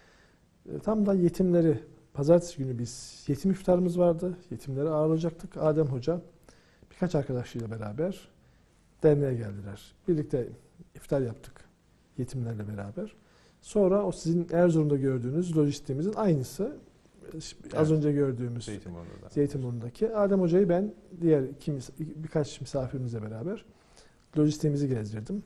E, tam da yetimleri, pazartesi günü biz yetim iftarımız vardı. Yetimleri ağırlayacaktık. Adem Hoca birkaç arkadaşıyla beraber derneğe geldiler. Birlikte iftar yaptık yetimlerle beraber. Sonra o sizin Erzurum'da gördüğünüz lojistiğimizin aynısı. Az Evet. önce gördüğümüz Zeytinburnu'da. Zeytinburnu'ndaki. Adem Hoca'yı ben diğer iki, birkaç misafirimizle beraber lojistiğimizi gezdirdim.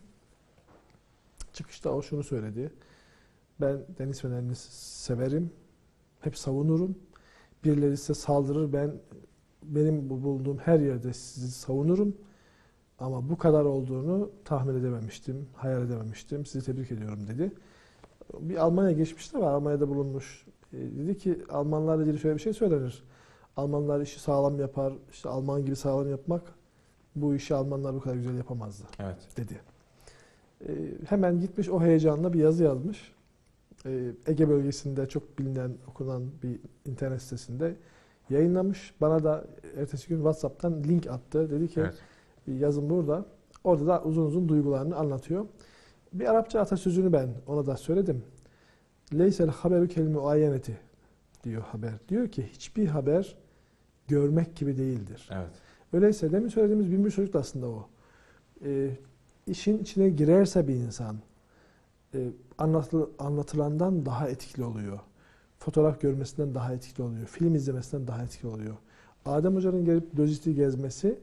Çıkışta o şunu söyledi. Ben deniz fenerini severim. Hep savunurum. Birileri size saldırır. Ben benim bulunduğum her yerde sizi savunurum. Ama bu kadar olduğunu tahmin edememiştim. Hayal edememiştim. Sizi tebrik ediyorum dedi. Bir Almanya geçmişti var. Almanya'da bulunmuş. E, dedi ki Almanlarla ilgili şöyle bir şey söylenir. Almanlar işi sağlam yapar. İşte Alman gibi sağlam yapmak. Bu işi Almanlar bu kadar güzel yapamazdı. Evet. Dedi. E, hemen gitmiş o heyecanla bir yazı yazmış. E, Ege bölgesinde çok bilinen, okunan bir internet sitesinde yayınlamış. Bana da ertesi gün WhatsApp'tan link attı. Dedi ki Evet. yazın burada. Orada da uzun uzun duygularını anlatıyor. Bir Arapça atasözünü ben ona da söyledim. Leysel haberu kel muayyeneti diyor haber. Diyor ki hiçbir haber görmek gibi değildir. Evet. Öyleyse demin söylediğimiz bin bir çocuk da aslında o. E, işin içine girerse bir insan e, anlatıl, anlatılandan daha etkili oluyor. Fotoğraf görmesinden daha etkili oluyor. Film izlemesinden daha etkili oluyor. Adem Hoca'nın gelip Lojistik'i gezmesi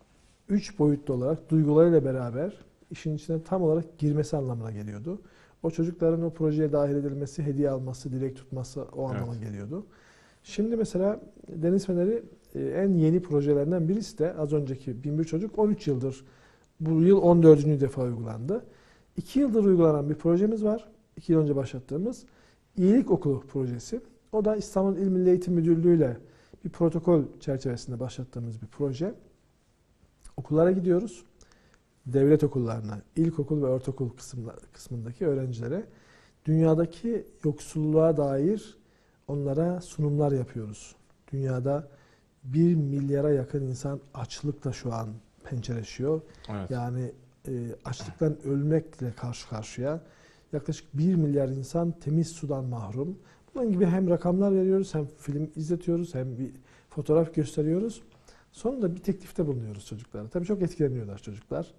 üç boyutlu olarak duygularıyla beraber işin içine tam olarak girmesi anlamına geliyordu. O çocukların o projeye dahil edilmesi, hediye alması, dilek tutması o anlama Evet. geliyordu. Şimdi mesela Deniz Feneri e, en yeni projelerinden birisi de az önceki bin bir çocuk on üç yıldır, bu yıl on dördüncü defa uygulandı. iki yıldır uygulanan bir projemiz var. iki yıl önce başlattığımız İyilik Okulu projesi. O da İstanbul İl Milli Eğitim Müdürlüğü ile bir protokol çerçevesinde başlattığımız bir proje. Okullara gidiyoruz. Devlet okullarına, ilkokul ve ortaokul kısmındaki öğrencilere dünyadaki yoksulluğa dair onlara sunumlar yapıyoruz. Dünyada bir milyara yakın insan açlıkla şu an pençeleşiyor. Evet. Yani e, açlıktan ölmekle karşı karşıya. Yaklaşık bir milyar insan temiz sudan mahrum. Bunun gibi hem rakamlar veriyoruz, hem film izletiyoruz, hem bir fotoğraf gösteriyoruz. Sonunda bir teklifte bulunuyoruz çocuklara. Tabii çok etkileniyorlar çocuklar.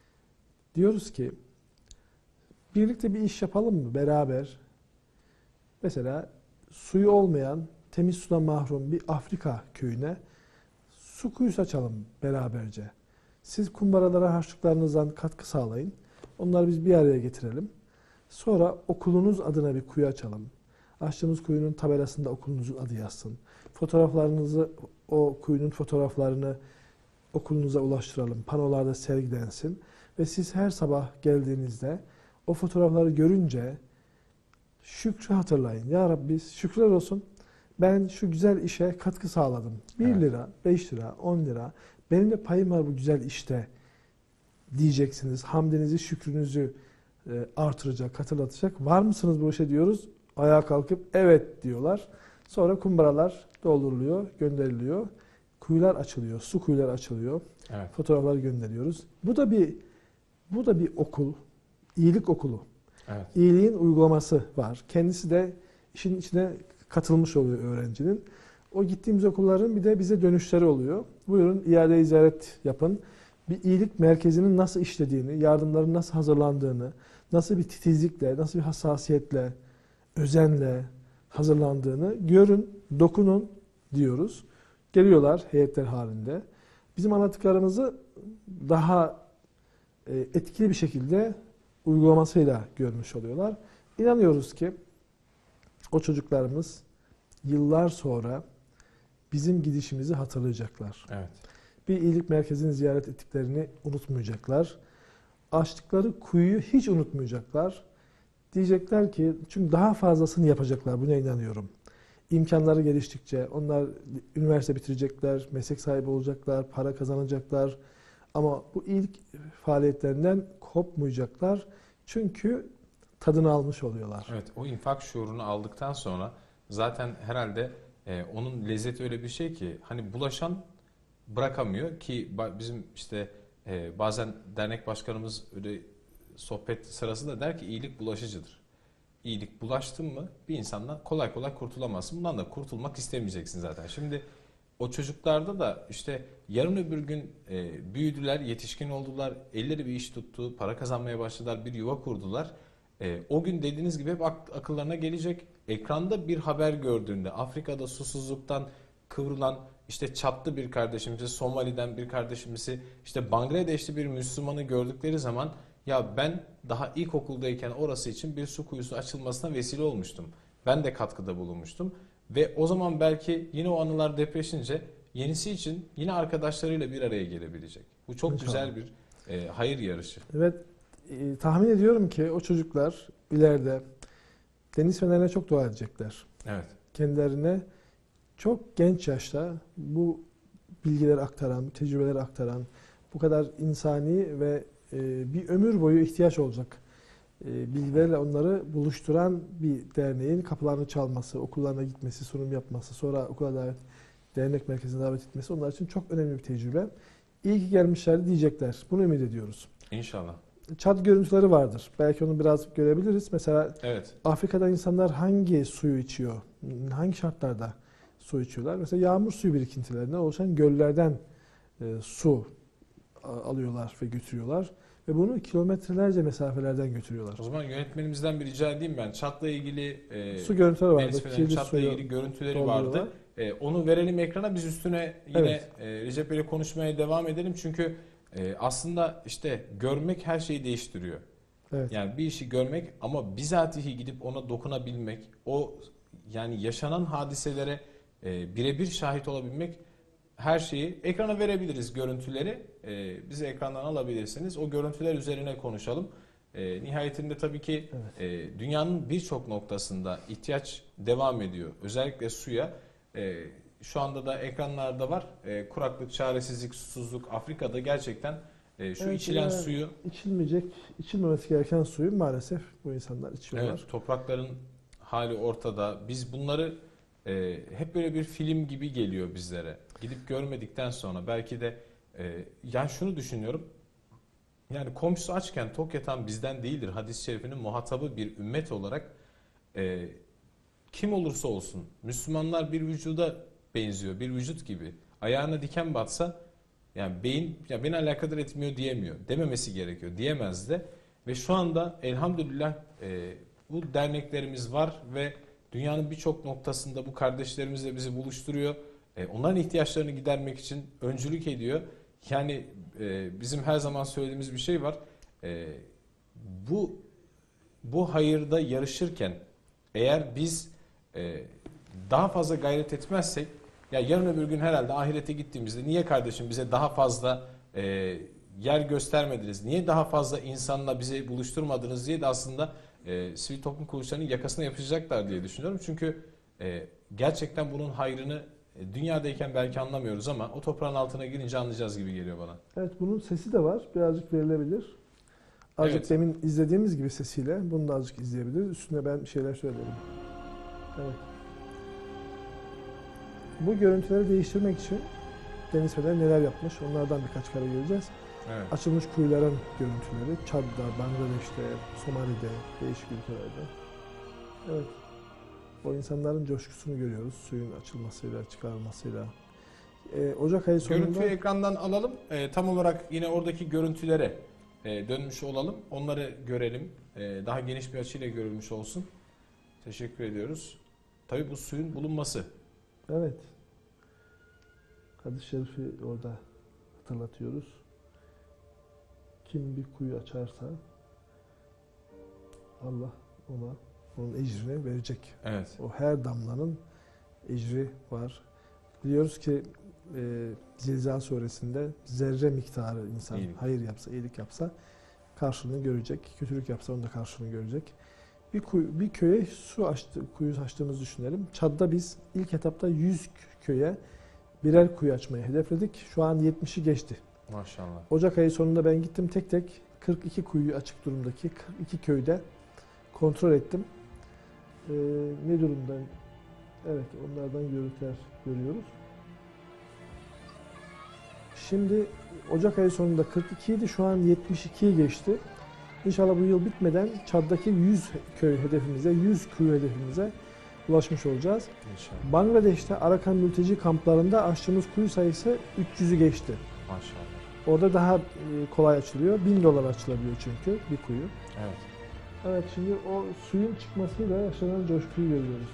Diyoruz ki birlikte bir iş yapalım mı beraber? Mesela suyu olmayan, temiz sudan mahrum bir Afrika köyüne su kuyusu açalım beraberce. Siz kumbaralara harçlıklarınızdan katkı sağlayın. Onları biz bir araya getirelim. Sonra okulunuz adına bir kuyu açalım. Açtığımız kuyunun tabelasında okulunuzun adı yazsın. Fotoğraflarınızı, o kuyunun fotoğraflarını okulunuza ulaştıralım. Panolarda sergilensin. Ve siz her sabah geldiğinizde o fotoğrafları görünce şükrü hatırlayın. Ya Rabbi şükürler olsun. Ben şu güzel işe katkı sağladım. bir Evet. lira, beş lira, on lira. Benim de payım var bu güzel işte diyeceksiniz. Hamdinizi, şükrünüzü artıracak, hatırlatacak. Var mısınız bu işe diyoruz. Ayağa kalkıp evet diyorlar. Sonra kumbaralar dolduruluyor, gönderiliyor. Kuyular açılıyor, su kuyuları açılıyor. Evet. Fotoğrafları gönderiyoruz. Bu da bir bu da bir okul, iyilik okulu. Evet. İyiliğin uygulaması var. Kendisi de işin içine katılmış oluyor öğrencinin. O gittiğimiz okulların bir de bize dönüşleri oluyor. Buyurun iade-i ziyaret yapın. Bir iyilik merkezinin nasıl işlediğini, yardımların nasıl hazırlandığını, nasıl bir titizlikle, nasıl bir hassasiyetle, özenle hazırlandığını görün, dokunun diyoruz. Geliyorlar heyetler halinde. Bizim anlattıklarımızı daha etkili bir şekilde uygulamasıyla görmüş oluyorlar. İnanıyoruz ki o çocuklarımız yıllar sonra bizim gidişimizi hatırlayacaklar. Evet. Bir iyilik merkezini ziyaret ettiklerini unutmayacaklar. Açtıkları kuyuyu hiç unutmayacaklar. Diyecekler ki, çünkü daha fazlasını yapacaklar, buna inanıyorum. İmkanları geliştikçe onlar üniversite bitirecekler, meslek sahibi olacaklar, para kazanacaklar. Ama bu iyilik faaliyetlerinden kopmayacaklar. Çünkü tadını almış oluyorlar. Evet, o infak şuurunu aldıktan sonra zaten herhalde e, onun lezzeti öyle bir şey ki hani bulaşan bırakamıyor ki ba- bizim işte e, bazen dernek başkanımız öyle sohbet sırası da der ki iyilik bulaşıcıdır. İyilik bulaştın mı bir insandan kolay kolay kurtulamazsın. Bundan da kurtulmak istemeyeceksin zaten. Şimdi o çocuklarda da işte yarın öbür gün e, büyüdüler, yetişkin oldular, elleri bir iş tuttu, para kazanmaya başladılar, bir yuva kurdular. E, o gün dediğiniz gibi hep ak- akıllarına gelecek. Ekranda bir haber gördüğünde Afrika'da susuzluktan kıvrılan işte Çatlı bir kardeşimizi, Somali'den bir kardeşimizi, işte Bangladeşli bir Müslümanı gördükleri zaman ya ben daha ilkokuldayken orası için bir su kuyusu açılmasına vesile olmuştum. Ben de katkıda bulunmuştum. Ve o zaman belki yine o anılar depreşince yenisi için yine arkadaşlarıyla bir araya gelebilecek. Bu çok İnşallah. güzel bir e, hayır yarışı. Evet, e, tahmin ediyorum ki o çocuklar ileride Deniz Fener'e çok dua edecekler. Evet. Kendilerine çok genç yaşta bu bilgileri aktaran, tecrübeleri aktaran, bu kadar insani ve e, bir ömür boyu ihtiyaç olacak e, bilgilerle onları buluşturan bir derneğin kapılarını çalması, okullarına gitmesi, sunum yapması, sonra okula davet, dernek merkezine davet etmesi onlar için çok önemli bir tecrübe. İyi ki gelmişler diyecekler. Bunu ümit ediyoruz. İnşallah. Çad görüntüleri vardır. Belki onu biraz görebiliriz. Mesela Evet. Afrika'da insanlar hangi suyu içiyor? Hangi şartlarda su içiyorlar. Mesela yağmur suyu birikintilerinden oluşan göllerden e, su a- alıyorlar ve götürüyorlar. Ve bunu kilometrelerce mesafelerden götürüyorlar. O zaman yönetmenimizden bir rica edeyim ben. Çat'la ilgili e, Su görüntüleri vardı. Deniz Fener'in Kirli Çat'la suyu ilgili görüntüleri dolduruyorlar. vardı. E, onu verelim ekrana, biz üstüne yine Evet. e, Recep Bey'le konuşmaya devam edelim. Çünkü e, aslında işte görmek her şeyi değiştiriyor. Evet. Yani bir işi görmek ama bizatihi gidip ona dokunabilmek, o yani yaşanan hadiselere e, birebir şahit olabilmek, her şeyi ekrana verebiliriz, görüntüleri. E, bizi ekrandan alabilirsiniz. O görüntüler üzerine konuşalım. E, nihayetinde tabii ki Evet. e, dünyanın birçok noktasında ihtiyaç devam ediyor. Özellikle suya. E, şu anda da ekranlarda var. E, kuraklık, çaresizlik, susuzluk Afrika'da gerçekten e, şu Evet, içilen yani suyu, içilmeyecek, içilmemesi gereken suyu maalesef bu insanlar içiyorlar. evet, toprakların hali ortada. Biz bunları e, hep böyle bir film gibi geliyor bizlere. Gidip görmedikten sonra belki de e, yani şunu düşünüyorum. Yani komşusu açken tok yatan bizden değildir. Hadis-i şerifinin muhatabı bir ümmet olarak e, kim olursa olsun Müslümanlar bir vücuda benziyor, bir vücut gibi. Ayağına diken batsa yani beyin ya beni alakadar etmiyor diyemiyor. Dememesi gerekiyor. Diyemez de. Ve şu anda elhamdülillah e, bu derneklerimiz var ve dünyanın birçok noktasında bu kardeşlerimizle bizi buluşturuyor. E, onların ihtiyaçlarını gidermek için öncülük ediyor. Yani e, bizim her zaman söylediğimiz bir şey var. E, bu bu hayırda yarışırken eğer biz e, daha fazla gayret etmezsek, ya yarın öbür gün herhalde ahirete gittiğimizde niye kardeşim bize daha fazla e, yer göstermediniz, niye daha fazla insanla bizi buluşturmadınız diye de aslında e, sivil toplum kuruluşlarının yakasına yapışacaklar diye düşünüyorum. Çünkü e, gerçekten bunun hayrını e, dünyadayken belki anlamıyoruz ama o toprağın altına girince anlayacağız gibi geliyor bana. Evet, bunun sesi de var. Birazcık verilebilir. Azıcık Evet. demin izlediğimiz gibi sesiyle bunu da azıcık izleyebiliriz. Üstüne ben bir şeyler söylerim. Evet. Bu görüntüleri değiştirmek için Deniz Fener neler yapmış onlardan birkaç kare göreceğiz. Evet. Açılmış kuyuların görüntüleri Çad'da, Bangladeş'te, Somali'de, değişik ülkelerde. Evet. O insanların coşkusunu görüyoruz. Suyun açılmasıyla, çıkarılmasıyla. Ee, Ocak ayı sonunda... Görüntüyü ekrandan alalım. Ee, tam olarak yine oradaki görüntülere e, dönmüş olalım. Onları görelim. E, daha geniş bir açıyla görülmüş olsun. Teşekkür ediyoruz. Tabii bu suyun bulunması. Evet. Hadis-i Şerif'i orada hatırlatıyoruz. Kim bir kuyu açarsa Allah ona onun ecrini verecek. Evet. O her damlanın ecri var. Biliyoruz ki e, Zilzal suresinde zerre miktarı insan İyilik. hayır yapsa, iyilik yapsa karşılığını görecek. Kötülük yapsa onun da karşılığını görecek. Bir, kuyu, bir köye su açtı, kuyu açtığımızı düşünelim. Çad'da biz ilk etapta yüz köye birer kuyu açmayı hedefledik. Şu an yetmişi geçti. Maşallah. Ocak ayı sonunda ben gittim tek tek kırk iki kuyu açık durumdaki kırk iki köyde kontrol ettim. Ee, ne durumda? Evet, onlardan görüntüler görüyoruz. Şimdi Ocak ayı sonunda kırk iki idi, şu an yetmiş ikiyi geçti. İnşallah bu yıl bitmeden Çad'daki yüz köy hedefimize, yüz kuyu hedefimize ulaşmış olacağız. İnşallah. Bangladeş'te Arakan mülteci kamplarında açtığımız kuyu sayısı üç yüzü geçti. Maşallah. Orada daha e, kolay açılıyor. bin dolar açılabiliyor çünkü bir kuyu. Evet. Evet, şimdi o suyun çıkmasıyla yaşanan coşkuyu görüyoruz.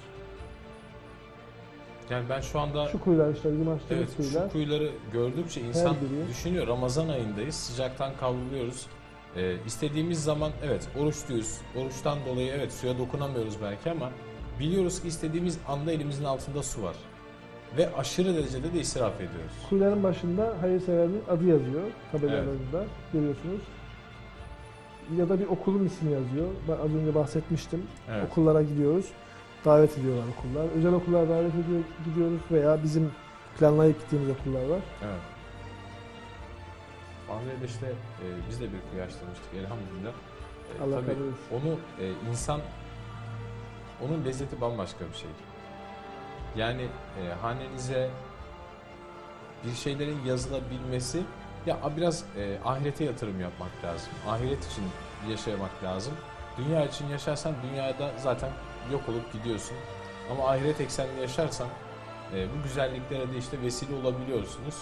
Yani ben şu anda Şu kuyular işte bizim açtığımız evet, kuyular. şu kuyuları gördükçe insan biri. düşünüyor. Ramazan ayındayız. Sıcaktan kavruluyoruz. Ee, istediğimiz zaman evet oruçluyuz. Oruçtan dolayı evet suya dokunamıyoruz belki ama biliyoruz ki istediğimiz anda elimizin altında su var. Ve aşırı derecede de israf ediyoruz. Kuyuların başında hayırseverliğin adı yazıyor tabelalarında, görüyorsunuz. Ya da bir okulun ismi yazıyor. Ben az önce bahsetmiştim. Evet. Okullara gidiyoruz. Davet ediyorlar okullar. Özel okullara davet ediyor, gidiyoruz veya bizim planlayıp gittiğimiz okullar var. Evet. Bangladeş'te e, biz de bir kuyu açtırmıştık elhamdülillah. E, Allah tabii kabul etsin. onu e, insan onun lezzeti bambaşka bir şey. Yani e, hanenize bir şeylerin yazılabilmesi ya biraz e, ahirete yatırım yapmak lazım. Ahiret için yaşamak lazım. Dünya için yaşarsan dünyada zaten yok olup gidiyorsun. Ama ahiret eksenli yaşarsan e, bu güzelliklere de işte vesile olabiliyorsunuz.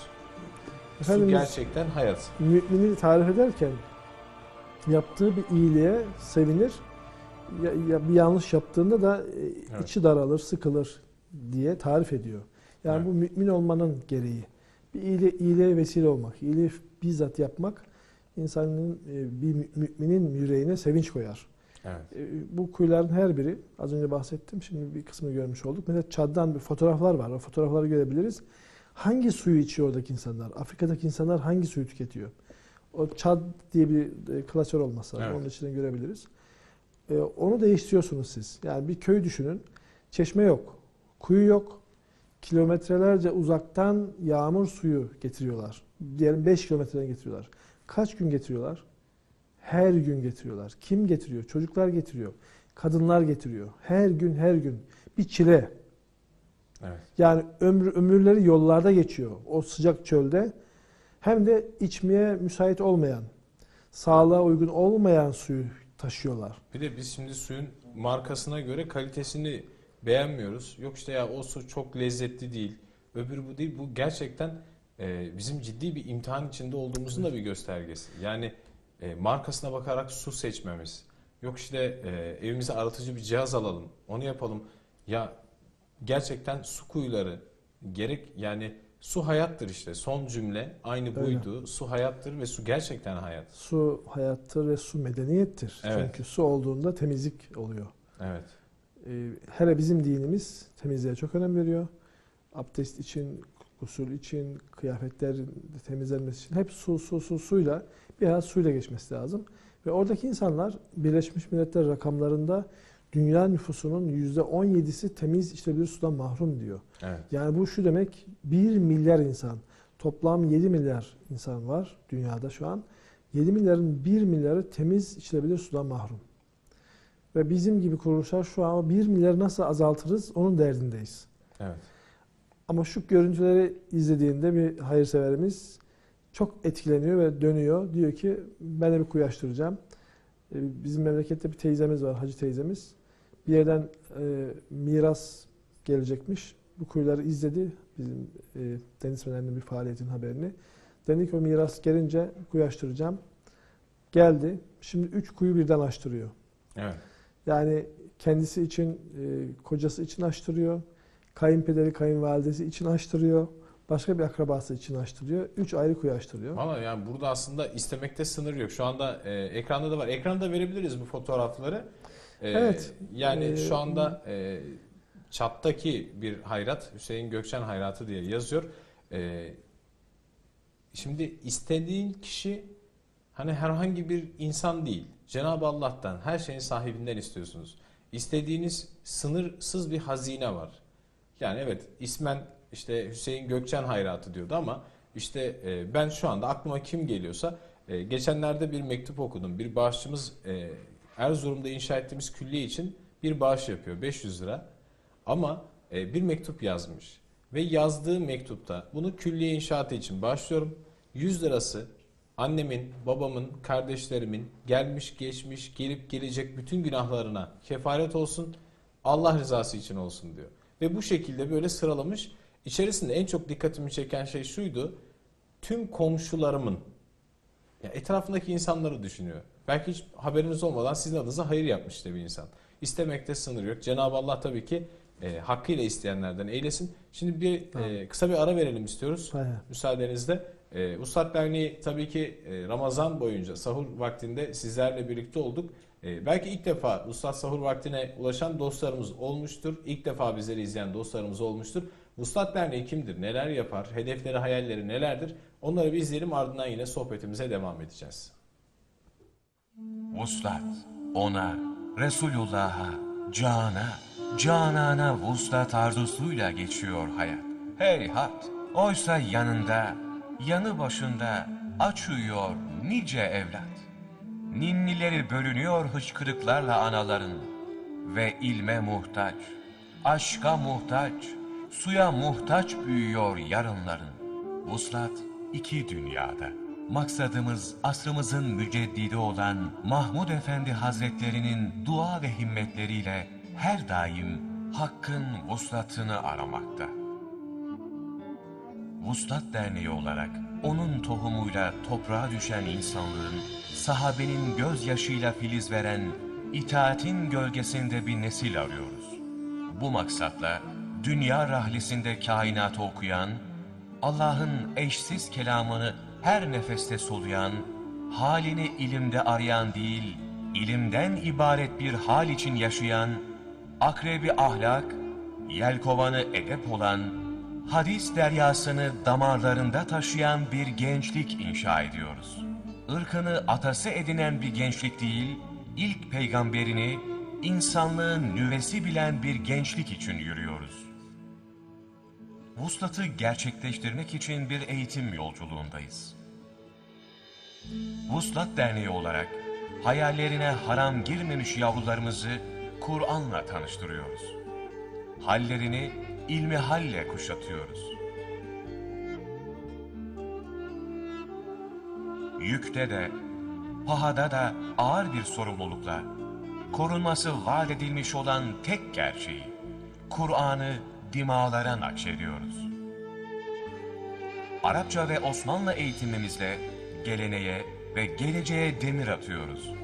Su Efendimiz gerçekten hayat. mümini tarif ederken yaptığı bir iyiliğe sevinir, ya, ya bir yanlış yaptığında da e, Evet. içi daralır, sıkılır diye tarif ediyor. Yani Evet. bu mümin olmanın gereği. Bir iyiliğe, iyiliğe vesile olmak, iyiliği bizzat yapmak insanın e, bir mü- müminin yüreğine sevinç koyar. Evet. E, Bu kuyuların her biri, az önce bahsettim, şimdi bir kısmını görmüş olduk. Mesela Çad'dan bir fotoğraflar var, o fotoğrafları görebiliriz. Hangi suyu içiyor oradaki insanlar? Afrika'daki insanlar hangi suyu tüketiyor? O Çad diye bir e, klasör olması lazım, Evet. onun içinde görebiliriz. E, Onu değiştiriyorsunuz siz. Yani bir köy düşünün, çeşme yok, kuyu yok, kilometrelerce uzaktan yağmur suyu getiriyorlar. Diyelim beş kilometreden getiriyorlar. Kaç gün getiriyorlar? Her gün getiriyorlar. Kim getiriyor? Çocuklar getiriyor. Kadınlar getiriyor. Her gün her gün. Bir çile. Evet. Yani ömrü, ömürleri yollarda geçiyor. O sıcak çölde. Hem de içmeye müsait olmayan, sağlığa uygun olmayan suyu taşıyorlar. Bir de biz şimdi suyun markasına göre kalitesini beğenmiyoruz. Yok işte ya o su çok lezzetli değil, öbürü bu değil. Bu gerçekten e, bizim ciddi bir imtihan içinde olduğumuzun da bir göstergesi. Yani e, markasına bakarak su seçmemiz. Yok işte e, evimize arıtıcı bir cihaz alalım, onu yapalım. Ya gerçekten su kuyuları gerek yani su hayattır işte. Son cümle aynı buydu. Su hayattır ve su gerçekten hayat. Su hayattır ve su medeniyettir. Evet. Çünkü su olduğunda temizlik oluyor. Evet. Ee, Hele bizim dinimiz temizliğe çok önem veriyor. Abdest için, gusül için, kıyafetlerin temizlenmesi için hep su, su, su, suyla, biraz suyla geçmesi lazım. Ve oradaki insanlar Birleşmiş Milletler rakamlarında dünya nüfusunun yüzde on yedisi temiz içilebilir sudan mahrum diyor. Evet. Yani bu şu demek, bir milyar insan, toplam yedi milyar insan var dünyada şu an. yedi milyarın bir milyarı temiz içilebilir sudan mahrum. Ve bizim gibi kuruluşlar şu an bir milyarı nasıl azaltırız onun derdindeyiz. Evet. Ama şu görüntüleri izlediğinde bir hayırseverimiz çok etkileniyor ve dönüyor. Diyor ki ben de bir kuyu açtıracağım. Ee, Bizim memlekette bir teyzemiz var, hacı teyzemiz. Bir yerden e, miras gelecekmiş. Bu kuyuları izledi. Bizim e, Deniz Fener'in bir faaliyetin haberini. Dedi ki o miras gelince kuyu açtıracağım. Geldi. Şimdi üç kuyu birden açtırıyor. Evet. Yani kendisi için, e, kocası için açtırıyor. Kayınpederi, kayınvalidesi için açtırıyor. Başka bir akrabası için açtırıyor. Üç ayrı kuyu açtırıyor. Valla yani burada aslında istemekte sınır yok. Şu anda e, ekranda da var. Ekranda verebiliriz bu fotoğrafları. E, Evet. Yani Ee, şu anda e, çattaki bir hayrat, Hüseyin Gökçen hayratı diye yazıyor. E, şimdi istediğin kişi hani herhangi bir insan değil. Cenab-ı Allah'tan, her şeyin sahibinden istiyorsunuz. İstediğiniz sınırsız bir hazine var. Yani evet ismen işte Hüseyin Gökçen hayratı diyordu ama işte e, ben şu anda aklıma kim geliyorsa e, geçenlerde bir mektup okudum. Bir bağışçımız e, Erzurum'da inşa ettiğimiz külliye için bir bağış yapıyor beş yüz lira. Ama e, bir mektup yazmış ve yazdığı mektupta bunu külliye inşaatı için bağışlıyorum. yüz lirası annemin, babamın, kardeşlerimin gelmiş geçmiş gelip gelecek bütün günahlarına kefaret olsun, Allah rızası için olsun diyor. Ve bu şekilde böyle sıralamış. İçerisinde en çok dikkatimi çeken şey şuydu. Tüm komşularımın, ya etrafındaki insanları düşünüyor. Belki hiç haberiniz olmadan sizin adınıza hayır yapmış işte bir insan. İstemekte sınır yok. Cenab-ı Allah tabii ki e, hakkıyla isteyenlerden eylesin. Şimdi bir e, kısa bir ara verelim istiyoruz. Aynen. Müsaadenizle. E, Ustad Derneği tabii ki e, Ramazan boyunca sahur vaktinde sizlerle birlikte olduk. E, belki ilk defa Ustad sahur vaktine ulaşan dostlarımız olmuştur. İlk defa bizleri izleyen dostlarımız olmuştur. Ustad Derneği kimdir? Neler yapar? Hedefleri, hayalleri nelerdir? Onları bir izleyelim, ardından yine sohbetimize devam edeceğiz. Vuslat, ona, Resulullah'a, cana, canana vuslat arzusuyla geçiyor hayat. Heyhat, oysa yanında, yanı başında aç uyuyor nice evlat. Ninnileri bölünüyor hıçkırıklarla anaların ve ilme muhtaç, aşka muhtaç, suya muhtaç büyüyor yarınların. Vuslat iki dünyada. Maksadımız asrımızın müceddidi olan Mahmud Efendi Hazretlerinin dua ve himmetleriyle her daim Hakk'ın vuslatını aramakta. Vuslat Derneği olarak onun tohumuyla toprağa düşen insanlığın, sahabenin gözyaşıyla filiz veren, itaatin gölgesinde bir nesil arıyoruz. Bu maksatla dünya rahlesinde kainatı okuyan, Allah'ın eşsiz kelamını her nefeste soluyan, halini ilimde arayan değil, ilimden ibaret bir hal için yaşayan, akrebi ahlak, yelkovanı edep olan, hadis deryasını damarlarında taşıyan bir gençlik inşa ediyoruz. Irkını atası edinen bir gençlik değil, ilk peygamberini, insanlığın nüvesi bilen bir gençlik için yürüyoruz. Vuslatı gerçekleştirmek için bir eğitim yolculuğundayız. Vuslat Derneği olarak hayallerine haram girmemiş yavrularımızı Kur'an'la tanıştırıyoruz. Hallerini ilmihalle kuşatıyoruz. Yükte de, pahada da ağır bir sorumlulukla, korunması vaat edilmiş olan tek gerçeği, Kur'an'ı dimağlara nakşediyoruz. Arapça ve Osmanlı eğitimimizle geleneğe ve geleceğe demir atıyoruz.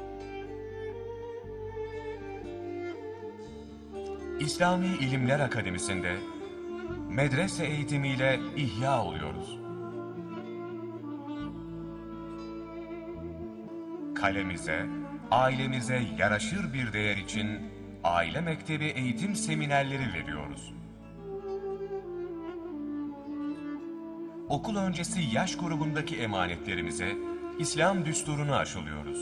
İslami İlimler Akademisi'nde medrese eğitimiyle ihya oluyoruz. Kalemize, ailemize yaraşır bir değer için aile mektebi eğitim seminerleri veriyoruz. Okul öncesi yaş grubundaki emanetlerimize İslam düsturunu aşılıyoruz.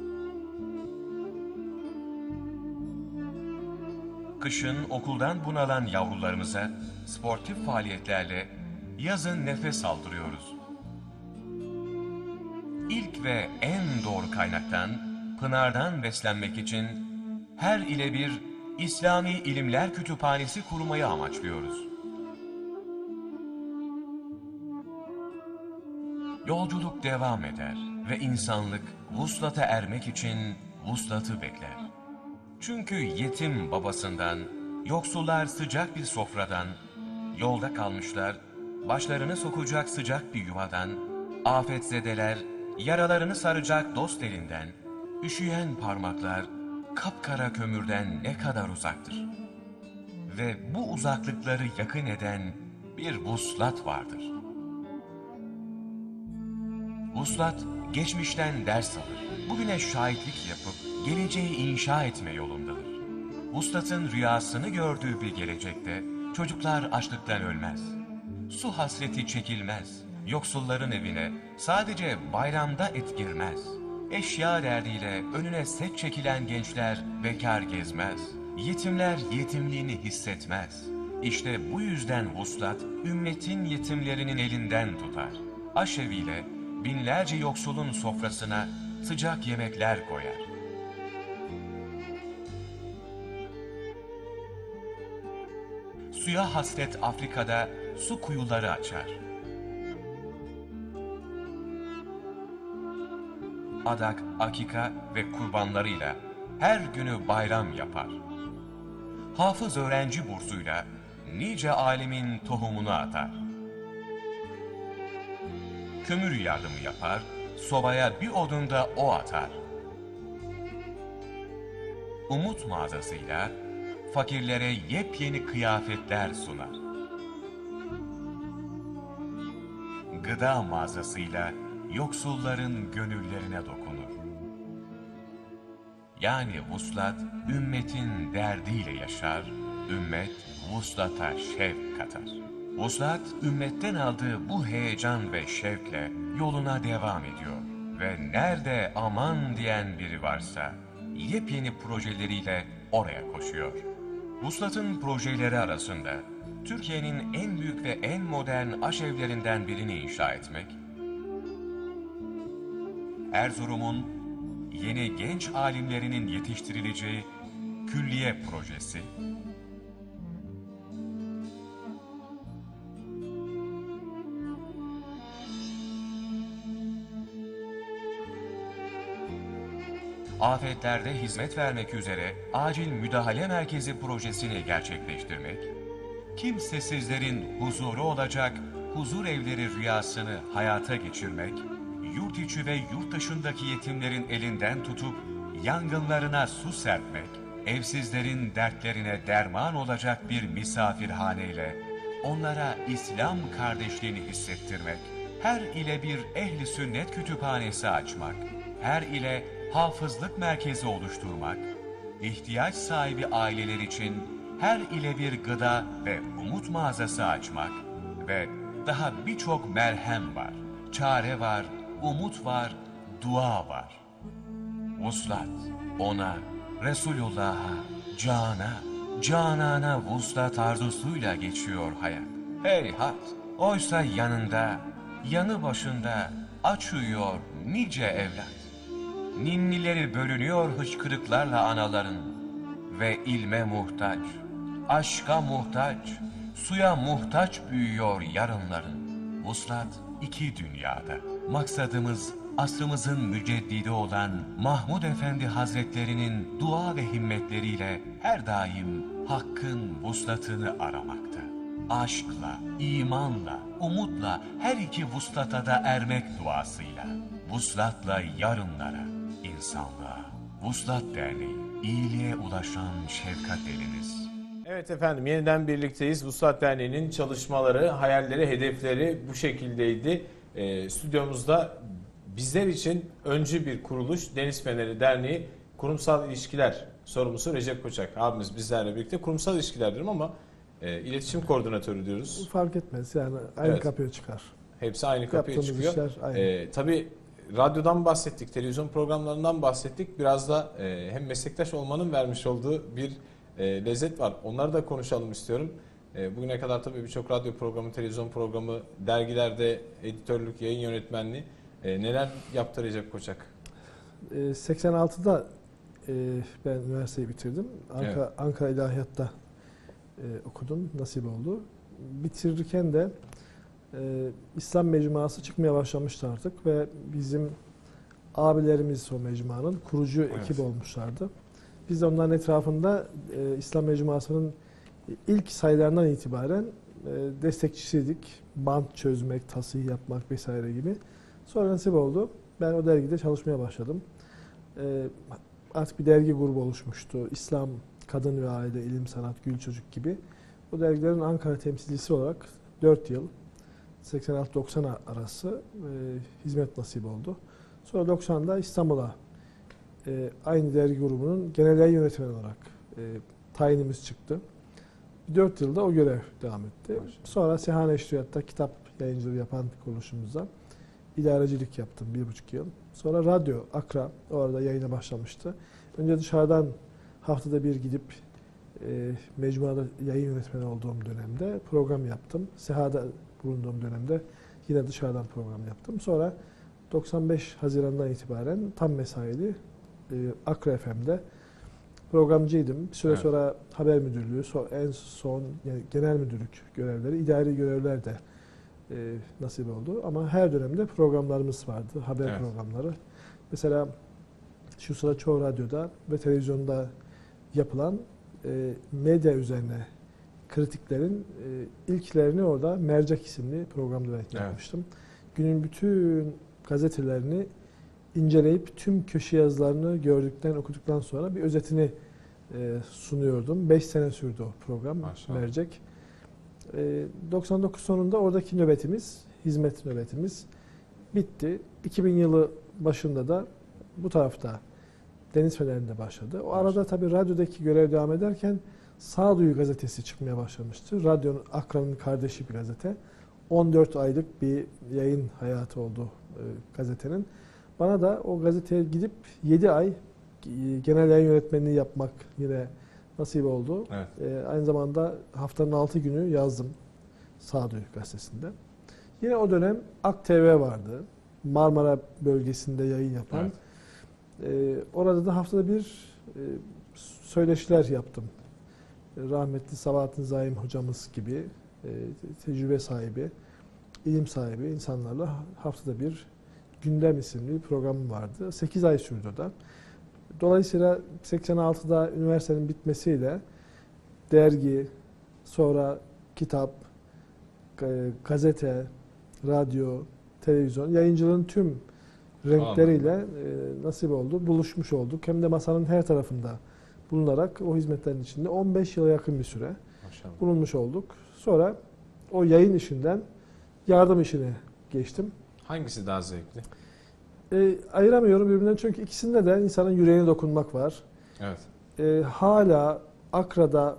Kışın okuldan bunalan yavrularımıza sportif faaliyetlerle yazın nefes aldırıyoruz. İlk ve en doğru kaynaktan, pınardan beslenmek için her ile bir İslami İlimler Kütüphanesi kurmayı amaçlıyoruz. Yolculuk devam eder ve insanlık vuslata ermek için vuslatı bekler. Çünkü yetim babasından, yoksullar sıcak bir sofradan, yolda kalmışlar, başlarını sokacak sıcak bir yuvadan, afetzedeler, yaralarını saracak dost elinden, üşüyen parmaklar, kapkara kömürden ne kadar uzaktır. Ve bu uzaklıkları yakın eden bir vuslat vardır. Vuslat, geçmişten ders alır, bugüne şahitlik yapıp geleceği inşa etme yolundadır. Vuslatın rüyasını gördüğü bir gelecekte çocuklar açlıktan ölmez, su hasreti çekilmez, yoksulların evine sadece bayramda et girmez, eşya derdiyle önüne set çekilen gençler bekar gezmez, yetimler yetimliğini hissetmez. İşte bu yüzden vuslat, ümmetin yetimlerinin elinden tutar. Aşeviyle binlerce yoksulun sofrasına sıcak yemekler koyar. Suya hasret Afrika'da su kuyuları açar. Adak, akika ve kurbanlarıyla her günü bayram yapar. Hafız öğrenci bursuyla nice alemin tohumunu atar. Kömür yardımı yapar, sobaya bir odunda o atar. Umut mağazasıyla fakirlere yepyeni kıyafetler sunar. Gıda mağazasıyla yoksulların gönüllerine dokunur. Yani vuslat, ümmetin derdiyle yaşar, ümmet vuslata şevk katar. Vuslat, ümmetten aldığı bu heyecan ve şevkle yoluna devam ediyor. Ve nerede aman diyen biri varsa, yepyeni projeleriyle oraya koşuyor. Vuslat'ın projeleri arasında, Türkiye'nin en büyük ve en modern aşevlerinden birini inşa etmek, Erzurum'un yeni genç alimlerinin yetiştirileceği külliye projesi, afetlerde hizmet vermek üzere acil müdahale merkezi projesini gerçekleştirmek, kimsesizlerin huzuru olacak huzur evleri rüyasını hayata geçirmek, yurt içi ve yurt dışındaki yetimlerin elinden tutup yangınlarına su serpmek, evsizlerin dertlerine derman olacak bir misafirhaneyle onlara İslam kardeşliğini hissettirmek, her ile bir ehli sünnet kütüphanesi açmak, her ile hafızlık merkezi oluşturmak, ihtiyaç sahibi aileler için her ile bir gıda ve umut mağazası açmak ve daha birçok merhem var, çare var, umut var, dua var. Vuslat, ona, Resulullah'a, cana, canana vuslat arzusuyla geçiyor hayat. Heyhat, oysa yanında, yanı başında aç uyuyor nice evlat. Ninnileri bölünüyor hıçkırıklarla anaların ve ilme muhtaç, aşka muhtaç, suya muhtaç büyüyor yarınların. Vuslat iki dünyada. Maksadımız asrımızın müceddidi olan Mahmud Efendi Hazretlerinin dua ve himmetleriyle her daim Hakk'ın vuslatını aramakta. Aşkla, imanla, umutla her iki vuslata da ermek duasıyla. Vuslatla yarınlara, insanlığa. Vuslat Derneği, iyiliğe ulaşan şefkat eliniz. Evet efendim, yeniden birlikteyiz. Vuslat Derneği'nin çalışmaları, hayalleri, hedefleri bu şekildeydi. E, stüdyomuzda bizler için öncü bir kuruluş Deniz Feneri Derneği Kurumsal İlişkiler sorumlusu Recep Koçak abimiz bizlerle birlikte. Kurumsal ilişkiler diyorum ama e, iletişim koordinatörü diyoruz. Fark etmez yani aynı Evet. kapıya çıkar. Hepsi aynı kapıya Yaptığımız çıkıyor. işler aynı. E, tabii radyodan bahsettik, televizyon programlarından bahsettik. Biraz da e, hem meslektaş olmanın vermiş olduğu bir e, lezzet var. Onları da konuşalım istiyorum. E, bugüne kadar tabii birçok radyo programı, televizyon programı, dergilerde editörlük, yayın yönetmenliği e, neler yaptı Recep Koçak? Ee, seksen altıda e, ben üniversiteyi bitirdim. Ankara, Evet. Ankara İlahiyat'ta e, okudum. Nasip oldu. Bitirirken de e, İslam mecmuası çıkmaya başlamıştı artık ve bizim abilerimiz o mecmuanın kurucu Evet. ekibi olmuşlardı. Biz de onların etrafında e, İslam mecmuasının ilk sayılarından itibaren e, destekçisiydik. Bant çözmek, tasih yapmak vesaire gibi. Sonra nasip oldu. Ben o dergide çalışmaya başladım. E, artık bir dergi grubu oluşmuştu. İslam, Kadın ve Aile, İlim, Sanat, Gül Çocuk gibi. O dergilerin Ankara temsilcisi olarak dört yıl, seksen altı doksan arası e, hizmet nasip oldu. Sonra doksan'da İstanbul'a e, aynı dergi grubunun genel yayın yönetmeni olarak e, tayinimiz çıktı. dört yılda o görev devam etti. Sonra Seha Neşriyat'ta kitap yayıncılığı yapan kuruluşumuzda idarecilik yaptım bir buçuk yıl. Sonra radyo, Akra orada yayına başlamıştı. Önce dışarıdan haftada bir gidip e, mecmuada yayın yönetmeni olduğum dönemde program yaptım. Seha'da bulunduğum dönemde yine dışarıdan program yaptım. Sonra doksan beş Haziran'dan itibaren tam mesaili e, Akra F M'de programcıydım. Bir süre Evet. sonra haber müdürlüğü, so- en son yani genel müdürlük görevleri, idari görevler de e, nasip oldu. Ama her dönemde programlarımız vardı, haber Evet. programları. Mesela şu sıra çoğu radyoda ve televizyonda yapılan e, medya üzerine kritiklerin e, ilklerini orada Mercek isimli programda ben yapmıştım. Günün bütün gazetelerini inceleyip tüm köşe yazılarını gördükten, okuduktan sonra bir özetini e, sunuyordum. beş sene sürdü o program, Maşallah. Mercek. E, doksan dokuz sonunda oradaki nöbetimiz, hizmet nöbetimiz bitti. iki bin yılı başında da bu tarafta Deniz Feneri'nde başladı. O arada tabii radyodaki görev devam ederken Sağduyu gazetesi çıkmaya başlamıştı. Radyonun, Akra'nın kardeşi bir gazete. on dört aylık bir yayın hayatı oldu e, gazetenin. Bana da o gazeteye gidip yedi ay genel yayın yönetmenliği yapmak yine nasip oldu. Evet. E, aynı zamanda haftanın altı günü yazdım Sağduyu gazetesinde. Yine o dönem Ak T V vardı. Marmara bölgesinde yayın yapan. Evet. E, orada da haftada bir e, söyleşiler yaptım. Rahmetli Sabahattin Zaim hocamız gibi e, tecrübe sahibi, ilim sahibi insanlarla haftada bir Gündem isimli bir programım vardı. sekiz ay sürdü o da. Dolayısıyla seksen altıda üniversitenin bitmesiyle dergi, sonra kitap, e, gazete, radyo, televizyon, yayıncılığın tüm renkleriyle e, nasip oldu, buluşmuş olduk. Hem de masanın her tarafında bulunarak o hizmetlerin içinde on beş yıla yakın bir süre Maşallah. bulunmuş olduk. Sonra o yayın işinden yardım işine geçtim. Hangisi daha zevkli? E, ayıramıyorum birbirinden çünkü ikisinde de insanın yüreğine dokunmak var. Evet. E, hala Akra'da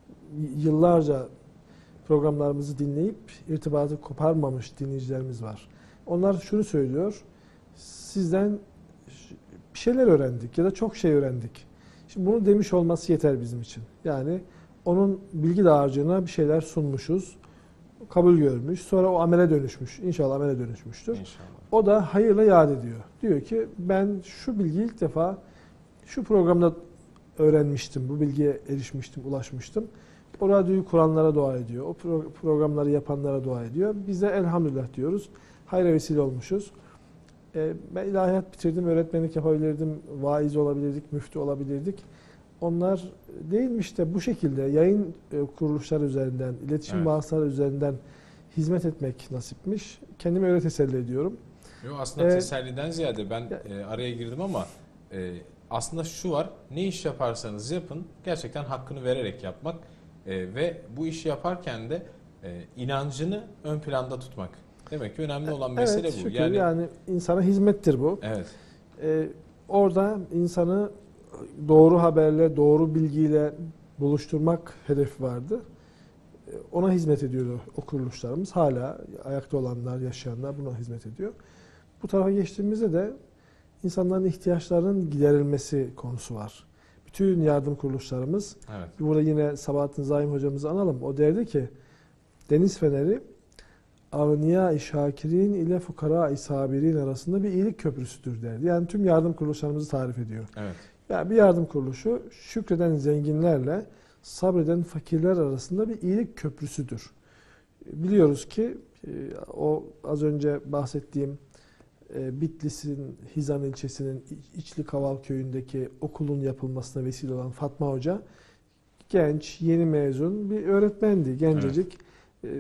yıllarca programlarımızı dinleyip irtibatı koparmamış dinleyicilerimiz var. Onlar şunu söylüyor, sizden bir şeyler öğrendik ya da çok şey öğrendik. Şimdi bunu demiş olması yeter bizim için. Yani onun bilgi dağarcığına bir şeyler sunmuşuz, kabul görmüş, sonra o amele dönüşmüş. İnşallah amele dönüşmüştür. İnşallah. O da hayırla yad ediyor. Diyor ki ben şu bilgiyi ilk defa şu programda öğrenmiştim, bu bilgiye erişmiştim, ulaşmıştım. O radyoyu kuranlara dua ediyor, o pro- programları yapanlara dua ediyor. Biz de elhamdülillah diyoruz, hayra vesile olmuşuz. Ee, ben ilahiyat bitirdim, öğretmenlik yapabilirdim, vaiz olabilirdik, müftü olabilirdik. Onlar değilmiş de bu şekilde yayın e, kuruluşları üzerinden, iletişim Evet. vasıtaları üzerinden hizmet etmek nasipmiş. Kendimi öyle teselli ediyorum. Yo, aslında Ee, teselliden ziyade ben e, araya girdim ama e, aslında şu var, ne iş yaparsanız yapın gerçekten hakkını vererek yapmak e, ve bu işi yaparken de e, inancını ön planda tutmak. Demek ki önemli olan mesele evet, bu. şükür Yani, yani insana hizmettir bu. evet, Ee, orada insanı doğru haberle, doğru bilgiyle buluşturmak hedefi vardı. Ee, ona hizmet ediyordu o kuruluşlarımız. Hala ayakta olanlar, yaşayanlar buna hizmet ediyor. Bu tarafa geçtiğimizde de insanların ihtiyaçlarının giderilmesi konusu var. Bütün yardım kuruluşlarımız, evet, burada yine Sabahattin Zaim hocamızı analım. O derdi ki, Deniz Feneri, Avniya-i Şakirin ile Fukara-i Sabirin arasında bir iyilik köprüsüdür derdi. Yani tüm yardım kuruluşlarımızı tarif ediyor. evet, Yani bir yardım kuruluşu şükreden zenginlerle sabreden fakirler arasında bir iyilik köprüsüdür. Biliyoruz ki o az önce bahsettiğim Bitlis'in Hizan ilçesinin İçli Kaval köyündeki okulun yapılmasına vesile olan Fatma Hoca genç, yeni mezun bir öğretmendi. Gencecik. Evet.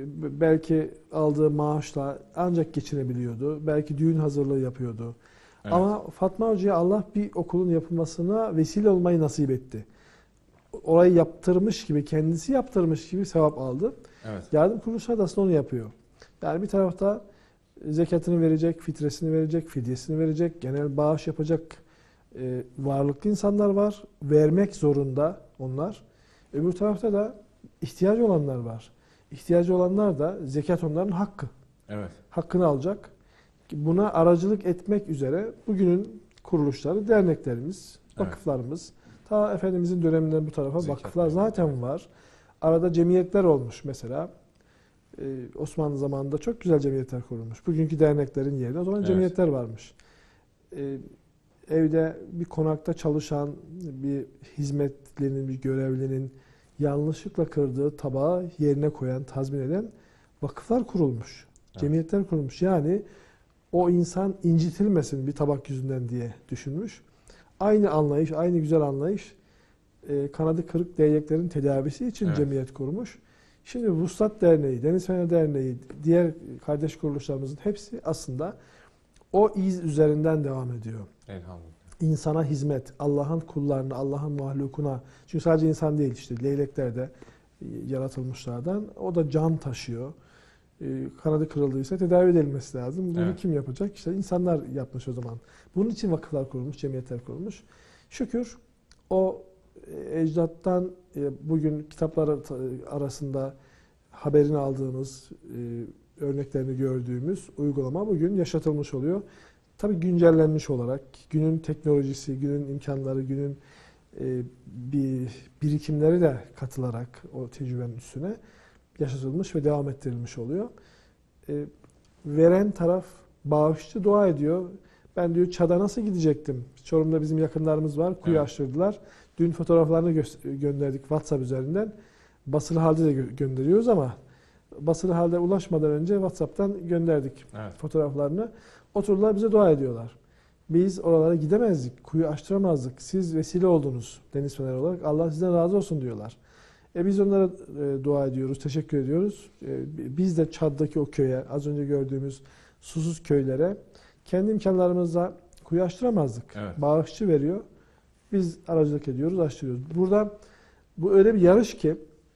Belki aldığı maaşla ancak geçinebiliyordu. Belki düğün hazırlığı yapıyordu. Evet. Ama Fatma Hoca'ya Allah bir okulun yapılmasına vesile olmayı nasip etti. Orayı yaptırmış gibi, kendisi yaptırmış gibi sevap aldı. Evet. Yardım kuruluşları da aslında onu yapıyor. Yani bir tarafta zekatını verecek, fitresini verecek, fidyesini verecek, genel bağış yapacak e, varlıklı insanlar var. Vermek zorunda onlar. Öbür tarafta da ihtiyacı olanlar var. İhtiyacı olanlar da zekat onların hakkı. Evet. Hakkını alacak. Buna aracılık etmek üzere bugünün kuruluşları, derneklerimiz, vakıflarımız, evet. Ta Efendimizin döneminden bu tarafa zekat vakıflar zaten evet. Var. Arada cemiyetler olmuş mesela. Ee, Osmanlı zamanında çok güzel cemiyetler kurulmuş. Bugünkü derneklerin yerine o zaman evet. Cemiyetler varmış. Ee, evde bir konakta çalışan bir hizmetlinin, bir görevlinin yanlışlıkla kırdığı tabağı yerine koyan, tazmin eden vakıflar kurulmuş. Evet. Cemiyetler kurulmuş. Yani o insan incitilmesin bir tabak yüzünden diye düşünmüş. Aynı anlayış, aynı güzel anlayış e, kanadı kırık değneklerin tedavisi için evet. Cemiyet kurmuş. Şimdi Vuslat Derneği, Deniz Feneri Derneği, diğer kardeş kuruluşlarımızın hepsi aslında o iz üzerinden devam ediyor. Elhamdülillah. İnsana hizmet, Allah'ın kullarına, Allah'ın mahlukuna, çünkü sadece insan değil işte leylekler de yaratılmışlardan, o da can taşıyor. Kanadı kırıldıysa tedavi edilmesi lazım. Bunu evet. Kim yapacak? İşte insanlar yapmış o zaman. Bunun için vakıflar kurulmuş, cemiyetler kurulmuş. Şükür o ecdattan bugün kitaplar arasında haberini aldığımız, örneklerini gördüğümüz uygulama bugün yaşatılmış oluyor. Tabii güncellenmiş olarak, günün teknolojisi, günün imkanları, günün bir birikimleri de katılarak o tecrübenin üstüne yaşatılmış ve devam ettirilmiş oluyor. E, veren taraf bağışçı dua ediyor. Ben diyor Çad'a nasıl gidecektim? Çorum'da bizim yakınlarımız var. Kuyu evet. Açtırdılar. Dün fotoğraflarını gö- gönderdik WhatsApp üzerinden. Basılı halde de gö- gönderiyoruz ama basılı halde ulaşmadan önce WhatsApp'tan gönderdik evet. Fotoğraflarını. Oturdular bize dua ediyorlar. Biz oralara gidemezdik. Kuyu açtıramazdık. Siz vesile oldunuz Deniz Feneri olarak. Allah sizden razı olsun diyorlar. E biz onlara e, dua ediyoruz, teşekkür ediyoruz. E, biz de Çad'daki o köye, az önce gördüğümüz susuz köylere kendi imkanlarımızla kuyu açtıramazdık. Evet. Bağışçı veriyor. Biz aracılık ediyoruz, açtırıyoruz. Burada bu öyle bir yarış ki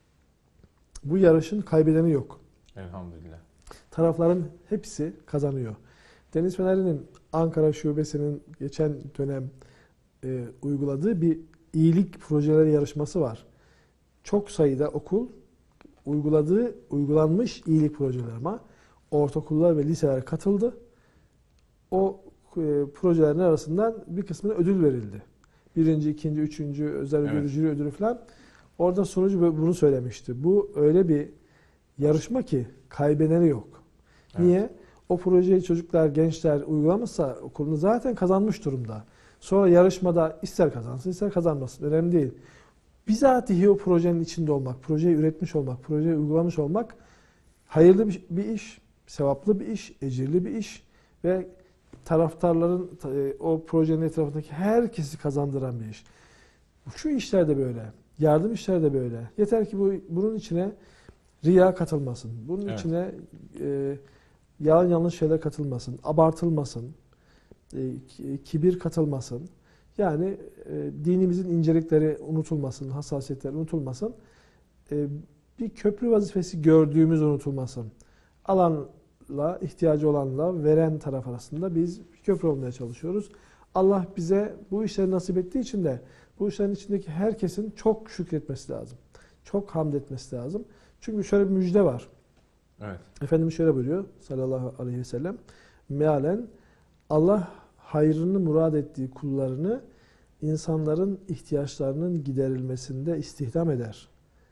bu yarışın kaybedeni yok. Elhamdülillah. Tarafların hepsi kazanıyor. Deniz Feneri'nin Ankara Şubesi'nin geçen dönem e, uyguladığı bir iyilik projeleri yarışması var. Çok sayıda okul uyguladığı, uygulanmış iyilik projeleri ama ortaokullar ve liseler katıldı. O e, projelerin arasından bir kısmına ödül verildi. Birinci, ikinci, üçüncü özel ödülü, Evet. jüri ödülü falan. Orada sunucu bunu söylemişti. Bu öyle bir yarışma ki kaybedeni yok. Evet. Niye? O projeyi çocuklar, gençler uygulamışsa okulunu zaten kazanmış durumda. Sonra yarışmada ister kazansın ister kazanmasın. Önemli değil. Bizatihi o projenin içinde olmak, projeyi üretmiş olmak, projeyi uygulamış olmak hayırlı bir, bir iş, sevaplı bir iş, ecirli bir iş ve taraftarların e, o projenin etrafındaki herkesi kazandıran bir iş. Şu işler de böyle. Yardım işleri de böyle. Yeter ki bu bunun içine riya katılmasın. Bunun Evet. içine e, yalan yanlış şeyler katılmasın. Abartılmasın. E, kibir katılmasın. Yani e, dinimizin incelikleri unutulmasın. Hassasiyetler unutulmasın. E, bir köprü vazifesi gördüğümüz unutulmasın. Alanla, ihtiyacı olanla veren taraf arasında biz bir köprü olmaya çalışıyoruz. Allah bize bu işleri nasip ettiği için de bu işlerin içindeki herkesin çok şükretmesi lazım. Çok hamd etmesi lazım. Çünkü şöyle bir müjde var. Evet. Efendimiz şöyle buyuruyor sallallahu aleyhi ve sellem. Mealen Allah hayrını murad ettiği kullarını insanların ihtiyaçlarının giderilmesinde istihdam eder.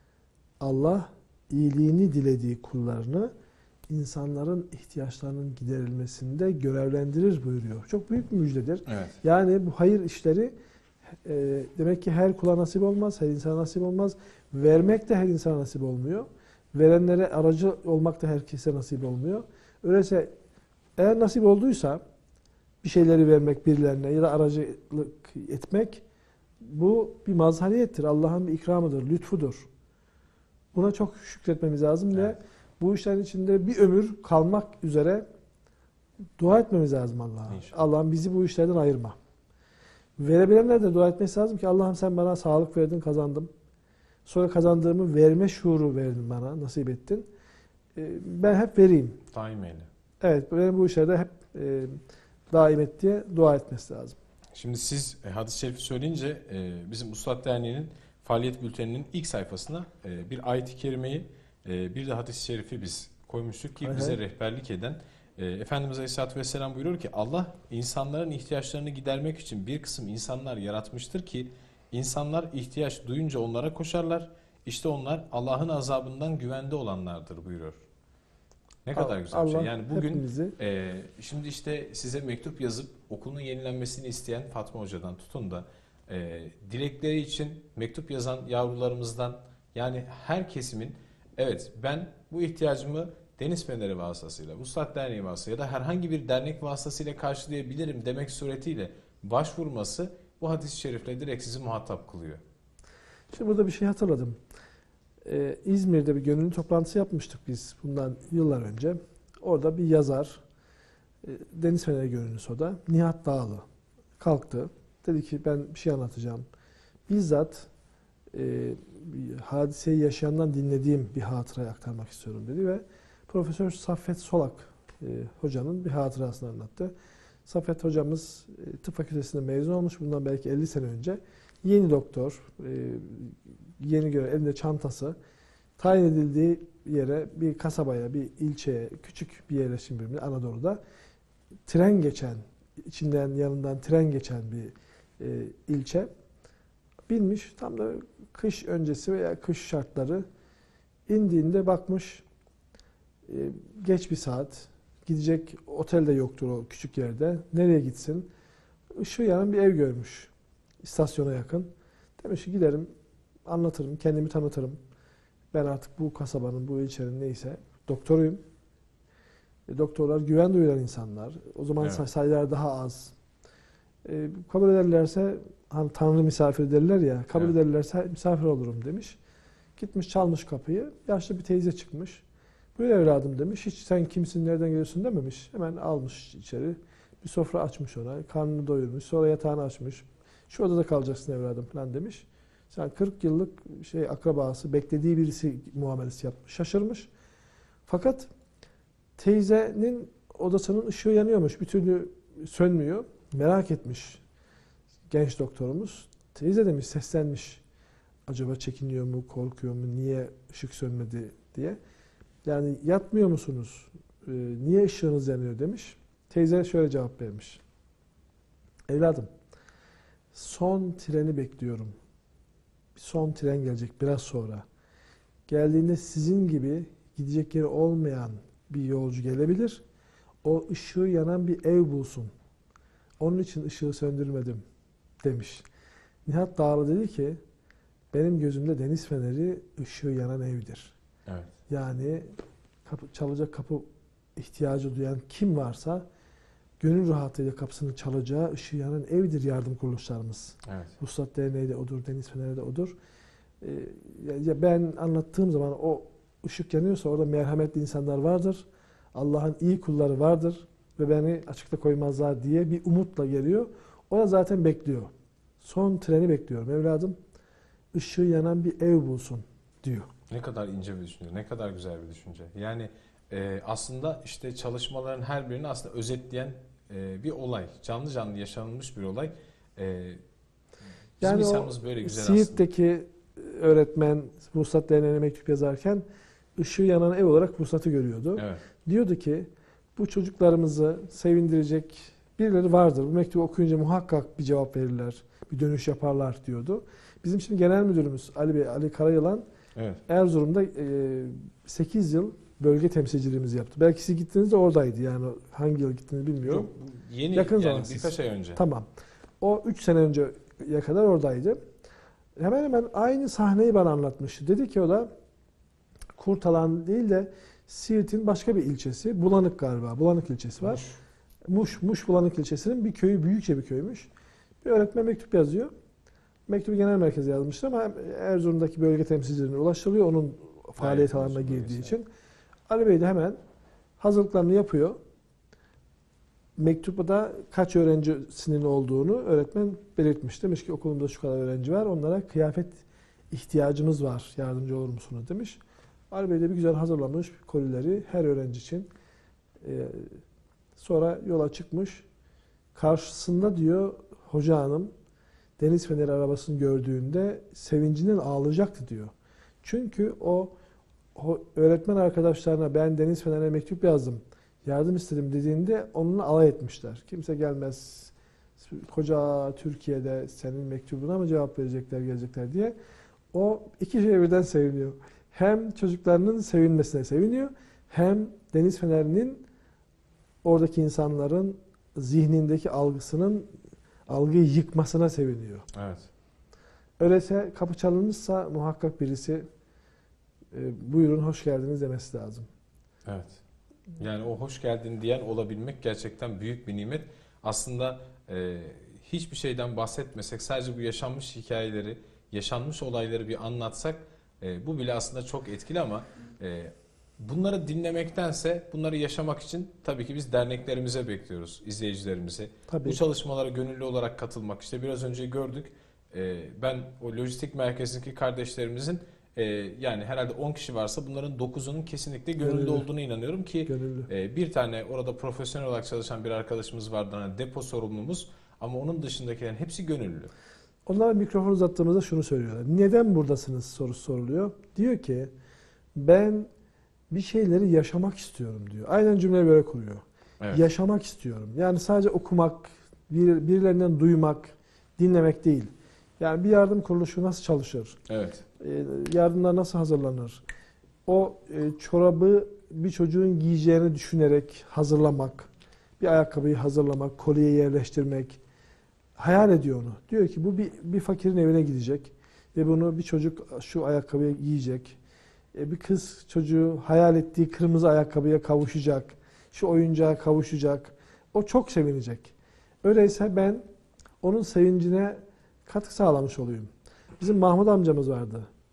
Allah iyiliğini dilediği kullarını insanların ihtiyaçlarının giderilmesinde görevlendirir buyuruyor. Çok büyük bir müjdedir. Evet. Yani bu hayır işleri e, demek ki her kula nasip olmaz, her insana nasip olmaz. Vermek de her insana nasip olmuyor. Verenlere aracı olmak da herkese nasip olmuyor. Öyleyse eğer nasip olduysa bir şeyleri vermek birilerine ya da aracılık etmek bu bir mazhariyettir. Allah'ın bir ikramıdır, lütfudur. Buna çok şükretmemiz lazım Evet. ve bu işlerin içinde bir ömür kalmak üzere dua etmemiz lazım Allah'a. İnşallah. Allah'ım bizi bu işlerden ayırma. Verebilenler de dua etmesi lazım ki Allah'ım sen bana sağlık verdin, kazandım. Sonra kazandığımı verme şuuru verdin bana, nasip ettin. Ee, Ben hep vereyim. Daim eyle. Evet, benim bu işlerde hep e, daim et diye dua etmesi lazım. Şimdi siz e, hadis-i şerifi söyleyince e, bizim Ustad Derneği'nin faaliyet bülteninin ilk sayfasına e, bir ayet-i kerimeyi e, bir de hadis-i şerifi biz koymuştuk ki Hay bize hay. rehberlik eden e, Efendimiz Aleyhisselatü Vesselam buyuruyor ki Allah insanların ihtiyaçlarını gidermek için bir kısım insanlar yaratmıştır ki insanlar ihtiyaç duyunca onlara koşarlar. İşte onlar Allah'ın azabından güvende olanlardır buyuruyor. Ne kadar güzel bir şey. Allah Yani bugün hepimizi Ee, şimdi işte size mektup yazıp okulun yenilenmesini isteyen Fatma Hoca'dan tutun da e, dilekleri için mektup yazan yavrularımızdan yani her kesimin evet ben bu ihtiyacımı Deniz Feneri vasıtasıyla, Ustad Derneği vasıtasıyla ya da herhangi bir dernek vasıtasıyla karşılayabilirim demek suretiyle başvurması bu hadis-i şerifle direkt sizi muhatap kılıyor. Şimdi burada bir şey hatırladım. Ee, İzmir'de bir gönüllü toplantısı yapmıştık biz bundan yıllar önce. Orada bir yazar, e, Deniz Feneri gönüllüsü o da, Nihat Dağlı kalktı. Dedi ki ben bir şey anlatacağım. Bizzat e, bir hadiseyi yaşayandan dinlediğim bir hatırayı aktarmak istiyorum dedi ve Profesör Saffet Solak e, hocanın bir hatırasını anlattı. Saffet hocamız e, tıp fakültesinde mezun olmuş bundan belki elli sene önce. Yeni doktor, e, yeni görev, elinde çantası, tayin edildiği yere, bir kasabaya, bir ilçeye, küçük bir yerleşim birimine Anadolu'da tren geçen, içinden yanından tren geçen bir e, ilçe. Binmiş, tam da kış öncesi veya kış şartları indiğinde bakmış, e, geç bir saat, gidecek otel de yoktur o küçük yerde. Nereye gitsin? Işığı yanan bir ev görmüş, istasyona yakın. Demiş ki giderim, anlatırım, kendimi tanıtırım. Ben artık bu kasabanın, bu ilçenin neyse doktoruyum. E, doktorlar güven duyulan insanlar. O zaman Evet. sayılar daha az. E, kabul ederlerse, hani Tanrı misafir derler ya, kabul Evet. ederlerse misafir olurum demiş. Gitmiş çalmış kapıyı. Yaşlı bir teyze çıkmış. Buyur evladım demiş. Hiç sen kimsin, nereden geliyorsun dememiş. Hemen almış içeri. Bir sofra açmış ona. Karnını doyurmuş. Sonra yatağını açmış. Şu odada kalacaksın evladım falan demiş. Sen kırk yıllık şey akrabası, beklediği birisi muamelesi yapmış. Şaşırmış. Fakat teyzenin odasının ışığı yanıyormuş. Bir türlü sönmüyor. Merak etmiş genç doktorumuz. Teyze demiş, seslenmiş. Acaba çekiniyor mu, korkuyor mu, niye ışık sönmedi diye. Yani yatmıyor musunuz? Ee, niye ışığınız yanıyor demiş. Teyze şöyle cevap vermiş. Evladım, son treni bekliyorum. Son tren gelecek biraz sonra. Geldiğinde sizin gibi gidecek yeri olmayan bir yolcu gelebilir. O ışığı yanan bir ev bulsun. Onun için ışığı söndürmedim demiş. Nihat Dağlı dedi ki, benim gözümde deniz feneri ışığı yanan evdir. Evet. Yani kapı, çalacak kapı ihtiyacı duyan kim varsa gönül rahatıyla kapısını çalacağı ışığı yanan evdir yardım kuruluşlarımız. Evet. Vuslat Derneği de odur, Deniz Feneri de odur. Ee, ya ben anlattığım zaman o ışık yanıyorsa orada merhametli insanlar vardır. Allah'ın iyi kulları vardır ve beni açıkta koymazlar diye bir umutla geliyor. O da zaten bekliyor. Son treni bekliyorum evladım. Işığı yanan bir ev bulsun diyor. Ne kadar ince bir düşünce, ne kadar güzel bir düşünce. Yani e, aslında işte çalışmaların her birini aslında özetleyen e, bir olay. Canlı canlı yaşanılmış bir olay. E, bizim Yani insanımız böyle güzel aslında. Siirt'teki öğretmen Vuslat Derneği'ne mektup yazarken ışığı yanan ev olarak Vuslat'ı görüyordu. Evet. Diyordu ki bu çocuklarımızı sevindirecek birileri vardır. Bu mektubu okuyunca muhakkak bir cevap verirler, bir dönüş yaparlar diyordu. Bizim şimdi genel müdürümüz Ali Bey, Ali Karayılan Evet. Erzurum'da sekiz yıl bölge temsilciliğimizi yaptı. Belki siz gittiğinizde oradaydı, yani hangi yıl gittiğini bilmiyorum. Yok, yeni Yakın yani zaman birkaç siz. ay önce. Tamam. O üç sene önceye kadar oradaydı. Hemen hemen aynı sahneyi bana anlatmıştı. Dedi ki o da Kurtalan değil de Siirt'in başka bir ilçesi. Bulanık galiba. Bulanık ilçesi var. Muş, Muş Bulanık ilçesinin bir köyü, büyükçe bir köymüş. Bir öğretmen mektup yazıyor. Mektubu genel merkeze yazmıştı ama Erzurum'daki bölge temsilcilerine ulaştırılıyor. Onun faaliyet Gayet alanına güzel, girdiği güzel. için. Ali Bey de hemen hazırlıklarını yapıyor. Mektupta kaç öğrencisinin olduğunu öğretmen belirtmiş. Demiş ki okulumda şu kadar öğrenci var. Onlara kıyafet ihtiyacımız var. Yardımcı olur musunuz demiş. Ali Bey de bir güzel hazırlamış kolileri her öğrenci için. Ee, sonra yola çıkmış. Karşısında diyor hoca hanım deniz feneri arabasını gördüğünde sevincinden ağlayacaktı diyor. Çünkü o, o öğretmen arkadaşlarına ben deniz fenerine mektup yazdım, yardım istedim dediğinde onunla alay etmişler. Kimse gelmez. Koca Türkiye'de senin mektubuna mı cevap verecekler, gelecekler diye. O iki şey birden seviniyor. Hem çocuklarının sevinmesine seviniyor, hem deniz fenerinin oradaki insanların zihnindeki algısının algıyı yıkmasına seviniyor. Evet. Öyleyse kapı çalınmışsa muhakkak birisi e, buyurun hoş geldiniz demesi lazım. Evet. Yani o hoş geldin diyen olabilmek gerçekten büyük bir nimet. Aslında e, hiçbir şeyden bahsetmesek, sadece bu yaşanmış hikayeleri, yaşanmış olayları bir anlatsak e, bu bile aslında çok etkili ama e, bunları dinlemektense bunları yaşamak için tabii ki biz derneklerimize bekliyoruz, izleyicilerimize. Tabii. Bu çalışmalara gönüllü olarak katılmak. İşte biraz önce gördük. E, ben o lojistik merkezindeki kardeşlerimizin e, yani herhalde on kişi varsa bunların dokuzunun kesinlikle gönüllü, Gönüllü. olduğuna inanıyorum ki Gönüllü. e, bir tane orada profesyonel olarak çalışan bir arkadaşımız vardı. Hani depo sorumlumuz ama onun dışındakilerin hepsi gönüllü. Onlara mikrofon uzattığımızda şunu söylüyorlar. Neden buradasınız sorusu soruluyor. Diyor ki ben bir şeyleri yaşamak istiyorum diyor. Aynen cümleyi böyle kuruyor. Evet. Yaşamak istiyorum. Yani sadece okumak, bir, birilerinden duymak, dinlemek değil. Yani bir yardım kuruluşu nasıl çalışır? Evet. E, yardımlar nasıl hazırlanır? O e, çorabı bir çocuğun giyeceğini düşünerek hazırlamak, bir ayakkabıyı hazırlamak, kolye yerleştirmek, hayal ediyor onu. Diyor ki bu bir, bir fakirin evine gidecek ve bunu bir çocuk şu ayakkabıyı giyecek. E, bir kız çocuğu hayal ettiği kırmızı ayakkabıya kavuşacak, şu oyuncağa kavuşacak. O çok sevinecek. Öyleyse ben onun sevincine katkı sağlamış olayım. Bizim Mahmut amcamız vardı.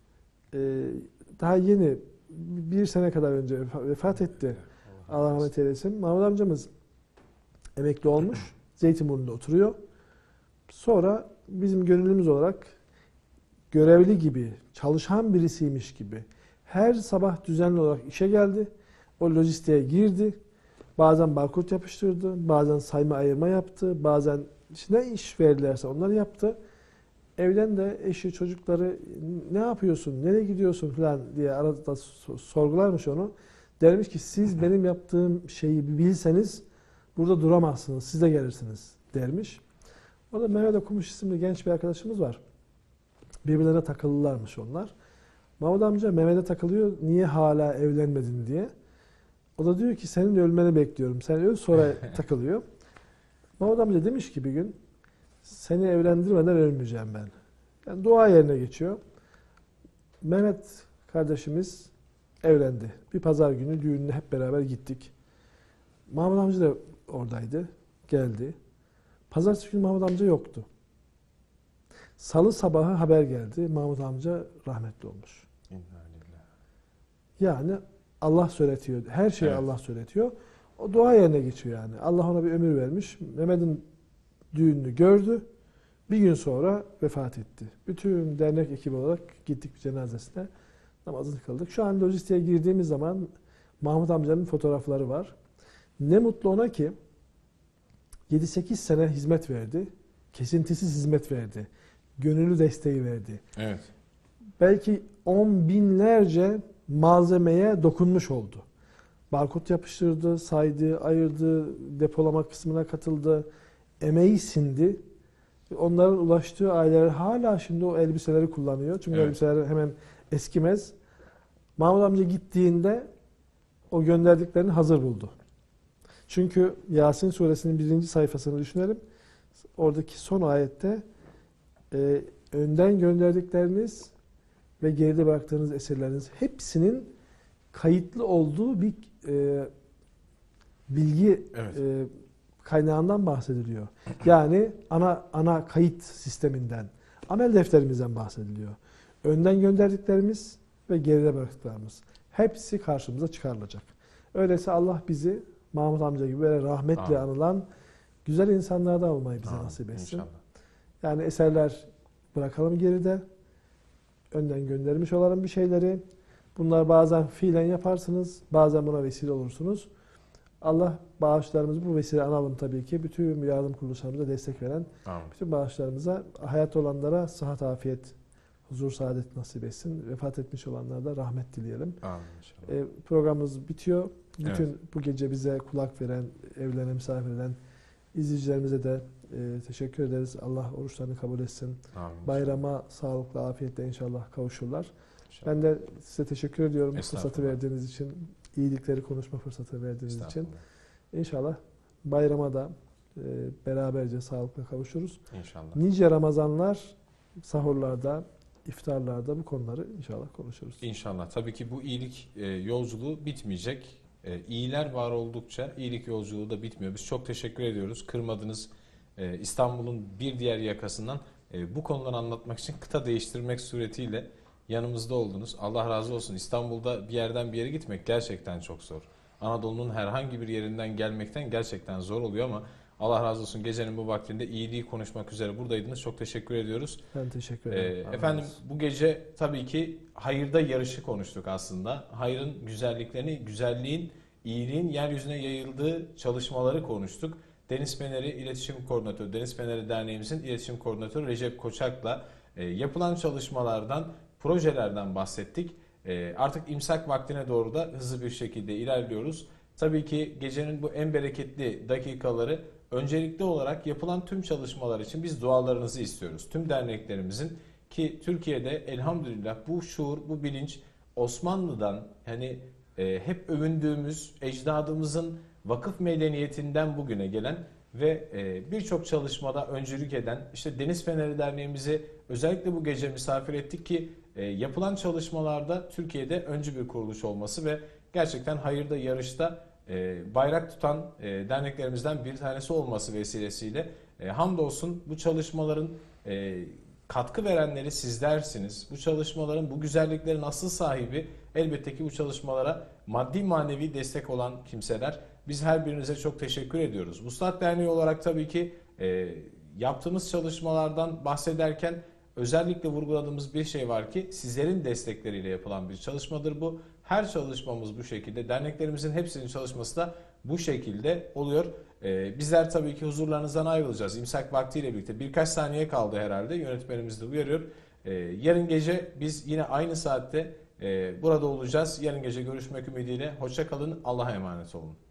e, daha yeni bir sene kadar önce vefat etti. Allah rahmet eylesin. Mahmut amcamız emekli olmuş. Zeytinburnu'nda oturuyor. Sonra bizim gönüllümüz olarak görevli gibi, çalışan birisiymiş gibi her sabah düzenli olarak işe geldi. O lojistiğe girdi. Bazen barkod yapıştırdı, bazen sayma ayırma yaptı, bazen işte ne iş verdilerse onları yaptı. Evden de eşi, çocukları ne yapıyorsun, nereye gidiyorsun falan diye arada sorgularmış onu. Dermiş ki siz benim yaptığım şeyi bir bilseniz burada duramazsınız, siz de gelirsiniz dermiş. Orada Mehmet Okumuş isimli genç bir arkadaşımız var. Birbirlerine takılılarmış onlar. Mahmut amca Mehmet'e takılıyor, niye hala evlenmedin diye. O da diyor ki senin ölmeni bekliyorum, sen öl sonra takılıyor. Mahmut amca demiş ki bir gün, seni evlendirmeden ölmeyeceğim ben. Yani dua yerine geçiyor. Mehmet kardeşimiz evlendi. Bir pazar günü düğününe hep beraber gittik. Mahmut amca da oradaydı, geldi. Pazartesi günü Mahmut amca yoktu. Salı sabahı haber geldi, Mahmut amca rahmetli olmuş. Yani Allah söyletiyor, her şeyi Evet. Allah söyletiyor. O dua yerine geçiyor yani. Allah ona bir ömür vermiş. Mehmet'in düğününü gördü. Bir gün sonra vefat etti. Bütün dernek ekibi olarak gittik bir cenazesine. Namazını kıldık. Şu an lojistiğe girdiğimiz zaman Mahmut amcanın fotoğrafları var. Ne mutlu ona ki yedi sekiz sene hizmet verdi. Kesintisiz hizmet verdi. Gönüllü desteği verdi. Evet. Belki on binlerce malzemeye dokunmuş oldu. Barkod yapıştırdı, saydı, ayırdı, depolama kısmına katıldı. Emeği sindi. Onların ulaştığı aileler hala şimdi o elbiseleri kullanıyor. Çünkü Evet. elbiseler hemen eskimez. Mahmut amca gittiğinde o gönderdiklerini hazır buldu. Çünkü Yasin suresinin birinci sayfasını düşünelim. Oradaki son ayette e, önden gönderdikleriniz ve geride bıraktığınız eserleriniz hepsinin kayıtlı olduğu bir e, bilgi Evet. e, kaynağından bahsediliyor. Yani ana ana kayıt sisteminden, amel defterimizden bahsediliyor. Önden gönderdiklerimiz ve geride bıraktıklarımız hepsi karşımıza çıkarılacak. Öyleyse Allah bizi Mahmut amca gibi böyle rahmetle Amin. anılan güzel insanlardan olmayı bize Amin. nasip etsin. İnşallah. Yani eserler bırakalım geride. Önden göndermiş olalım bir şeyleri. Bunlar bazen fiilen yaparsınız, bazen buna vesile olursunuz. Allah bağışlarımızı bu vesile analım tabii ki. Bütün yardım kuruluşlarımıza destek veren, Amin. bütün bağışlarımıza, hayat olanlara sıhhat, afiyet, huzur, saadet nasip etsin. Vefat etmiş olanlara da rahmet dileyelim. Amin inşallah. E, programımız bitiyor. Bütün Evet. bu gece bize kulak veren, evlerine misafir eden izleyicilerimize de e, teşekkür ederiz. Allah oruçlarını kabul etsin. Amin. Bayrama sağlıkla, afiyetle inşallah kavuşurlar. İnşallah. Ben de size teşekkür ediyorum bu fırsatı Estağfurullah. verdiğiniz için, iyilikleri konuşma fırsatı verdiğiniz için. Estağfurullah. İnşallah bayrama da e, beraberce sağlıkla kavuşuruz. İnşallah. Nice Ramazanlar, sahurlarda, iftarlarda bu konuları inşallah konuşuruz. İnşallah. Tabii ki bu iyilik e, yolculuğu bitmeyecek. E, iyiler var oldukça iyilik yolculuğu da bitmiyor. Biz çok teşekkür ediyoruz. Kırmadınız. E, İstanbul'un bir diğer yakasından e, bu konuları anlatmak için kıta değiştirmek suretiyle yanımızda oldunuz. Allah razı olsun. İstanbul'da bir yerden bir yere gitmek gerçekten çok zor. Anadolu'nun herhangi bir yerinden gelmekten gerçekten zor oluyor ama Allah razı olsun gecenin bu vaktinde iyiliği konuşmak üzere buradaydınız. Çok teşekkür ediyoruz. Ben teşekkür Ee, ederim. efendim bu gece tabii ki hayırda yarışı konuştuk aslında. Hayrın güzelliklerini, güzelliğin, iyiliğin yeryüzüne yayıldığı çalışmaları konuştuk. Deniz Feneri İletişim Koordinatörü, Deniz Feneri Derneğimizin İletişim Koordinatörü Recep Koçak'la e, yapılan çalışmalardan, projelerden bahsettik. E, artık imsak vaktine doğru da hızlı bir şekilde ilerliyoruz. Tabii ki gecenin bu en bereketli dakikaları öncelikli olarak yapılan tüm çalışmalar için biz dualarınızı istiyoruz. Tüm derneklerimizin ki Türkiye'de elhamdülillah bu şuur, bu bilinç Osmanlı'dan hani e, hep övündüğümüz ecdadımızın vakıf medeniyetinden bugüne gelen ve e, birçok çalışmada öncülük eden işte Deniz Feneri Derneğimizi özellikle bu gece misafir ettik ki e, yapılan çalışmalarda Türkiye'de öncü bir kuruluş olması ve gerçekten hayırda yarışta e, bayrak tutan e, derneklerimizden bir tanesi olması vesilesiyle e, hamdolsun bu çalışmaların e, katkı verenleri sizlersiniz. Bu çalışmaların, bu güzelliklerin asıl sahibi elbette ki bu çalışmalara maddi manevi destek olan kimseler. Biz her birinize çok teşekkür ediyoruz. Vuslat Derneği olarak tabii ki e, yaptığımız çalışmalardan bahsederken özellikle vurguladığımız bir şey var ki sizlerin destekleriyle yapılan bir çalışmadır bu. Her çalışmamız bu şekilde. Derneklerimizin hepsinin çalışması da bu şekilde oluyor. Ee, bizler tabii ki huzurlarınızdan ayrılacağız. İmsak vaktiyle birlikte birkaç saniye kaldı herhalde. Yönetmenimiz de uyarıyor. Ee, yarın gece biz yine aynı saatte e, burada olacağız. Yarın gece görüşmek ümidiyle. Hoşça kalın. Allah'a emanet olun.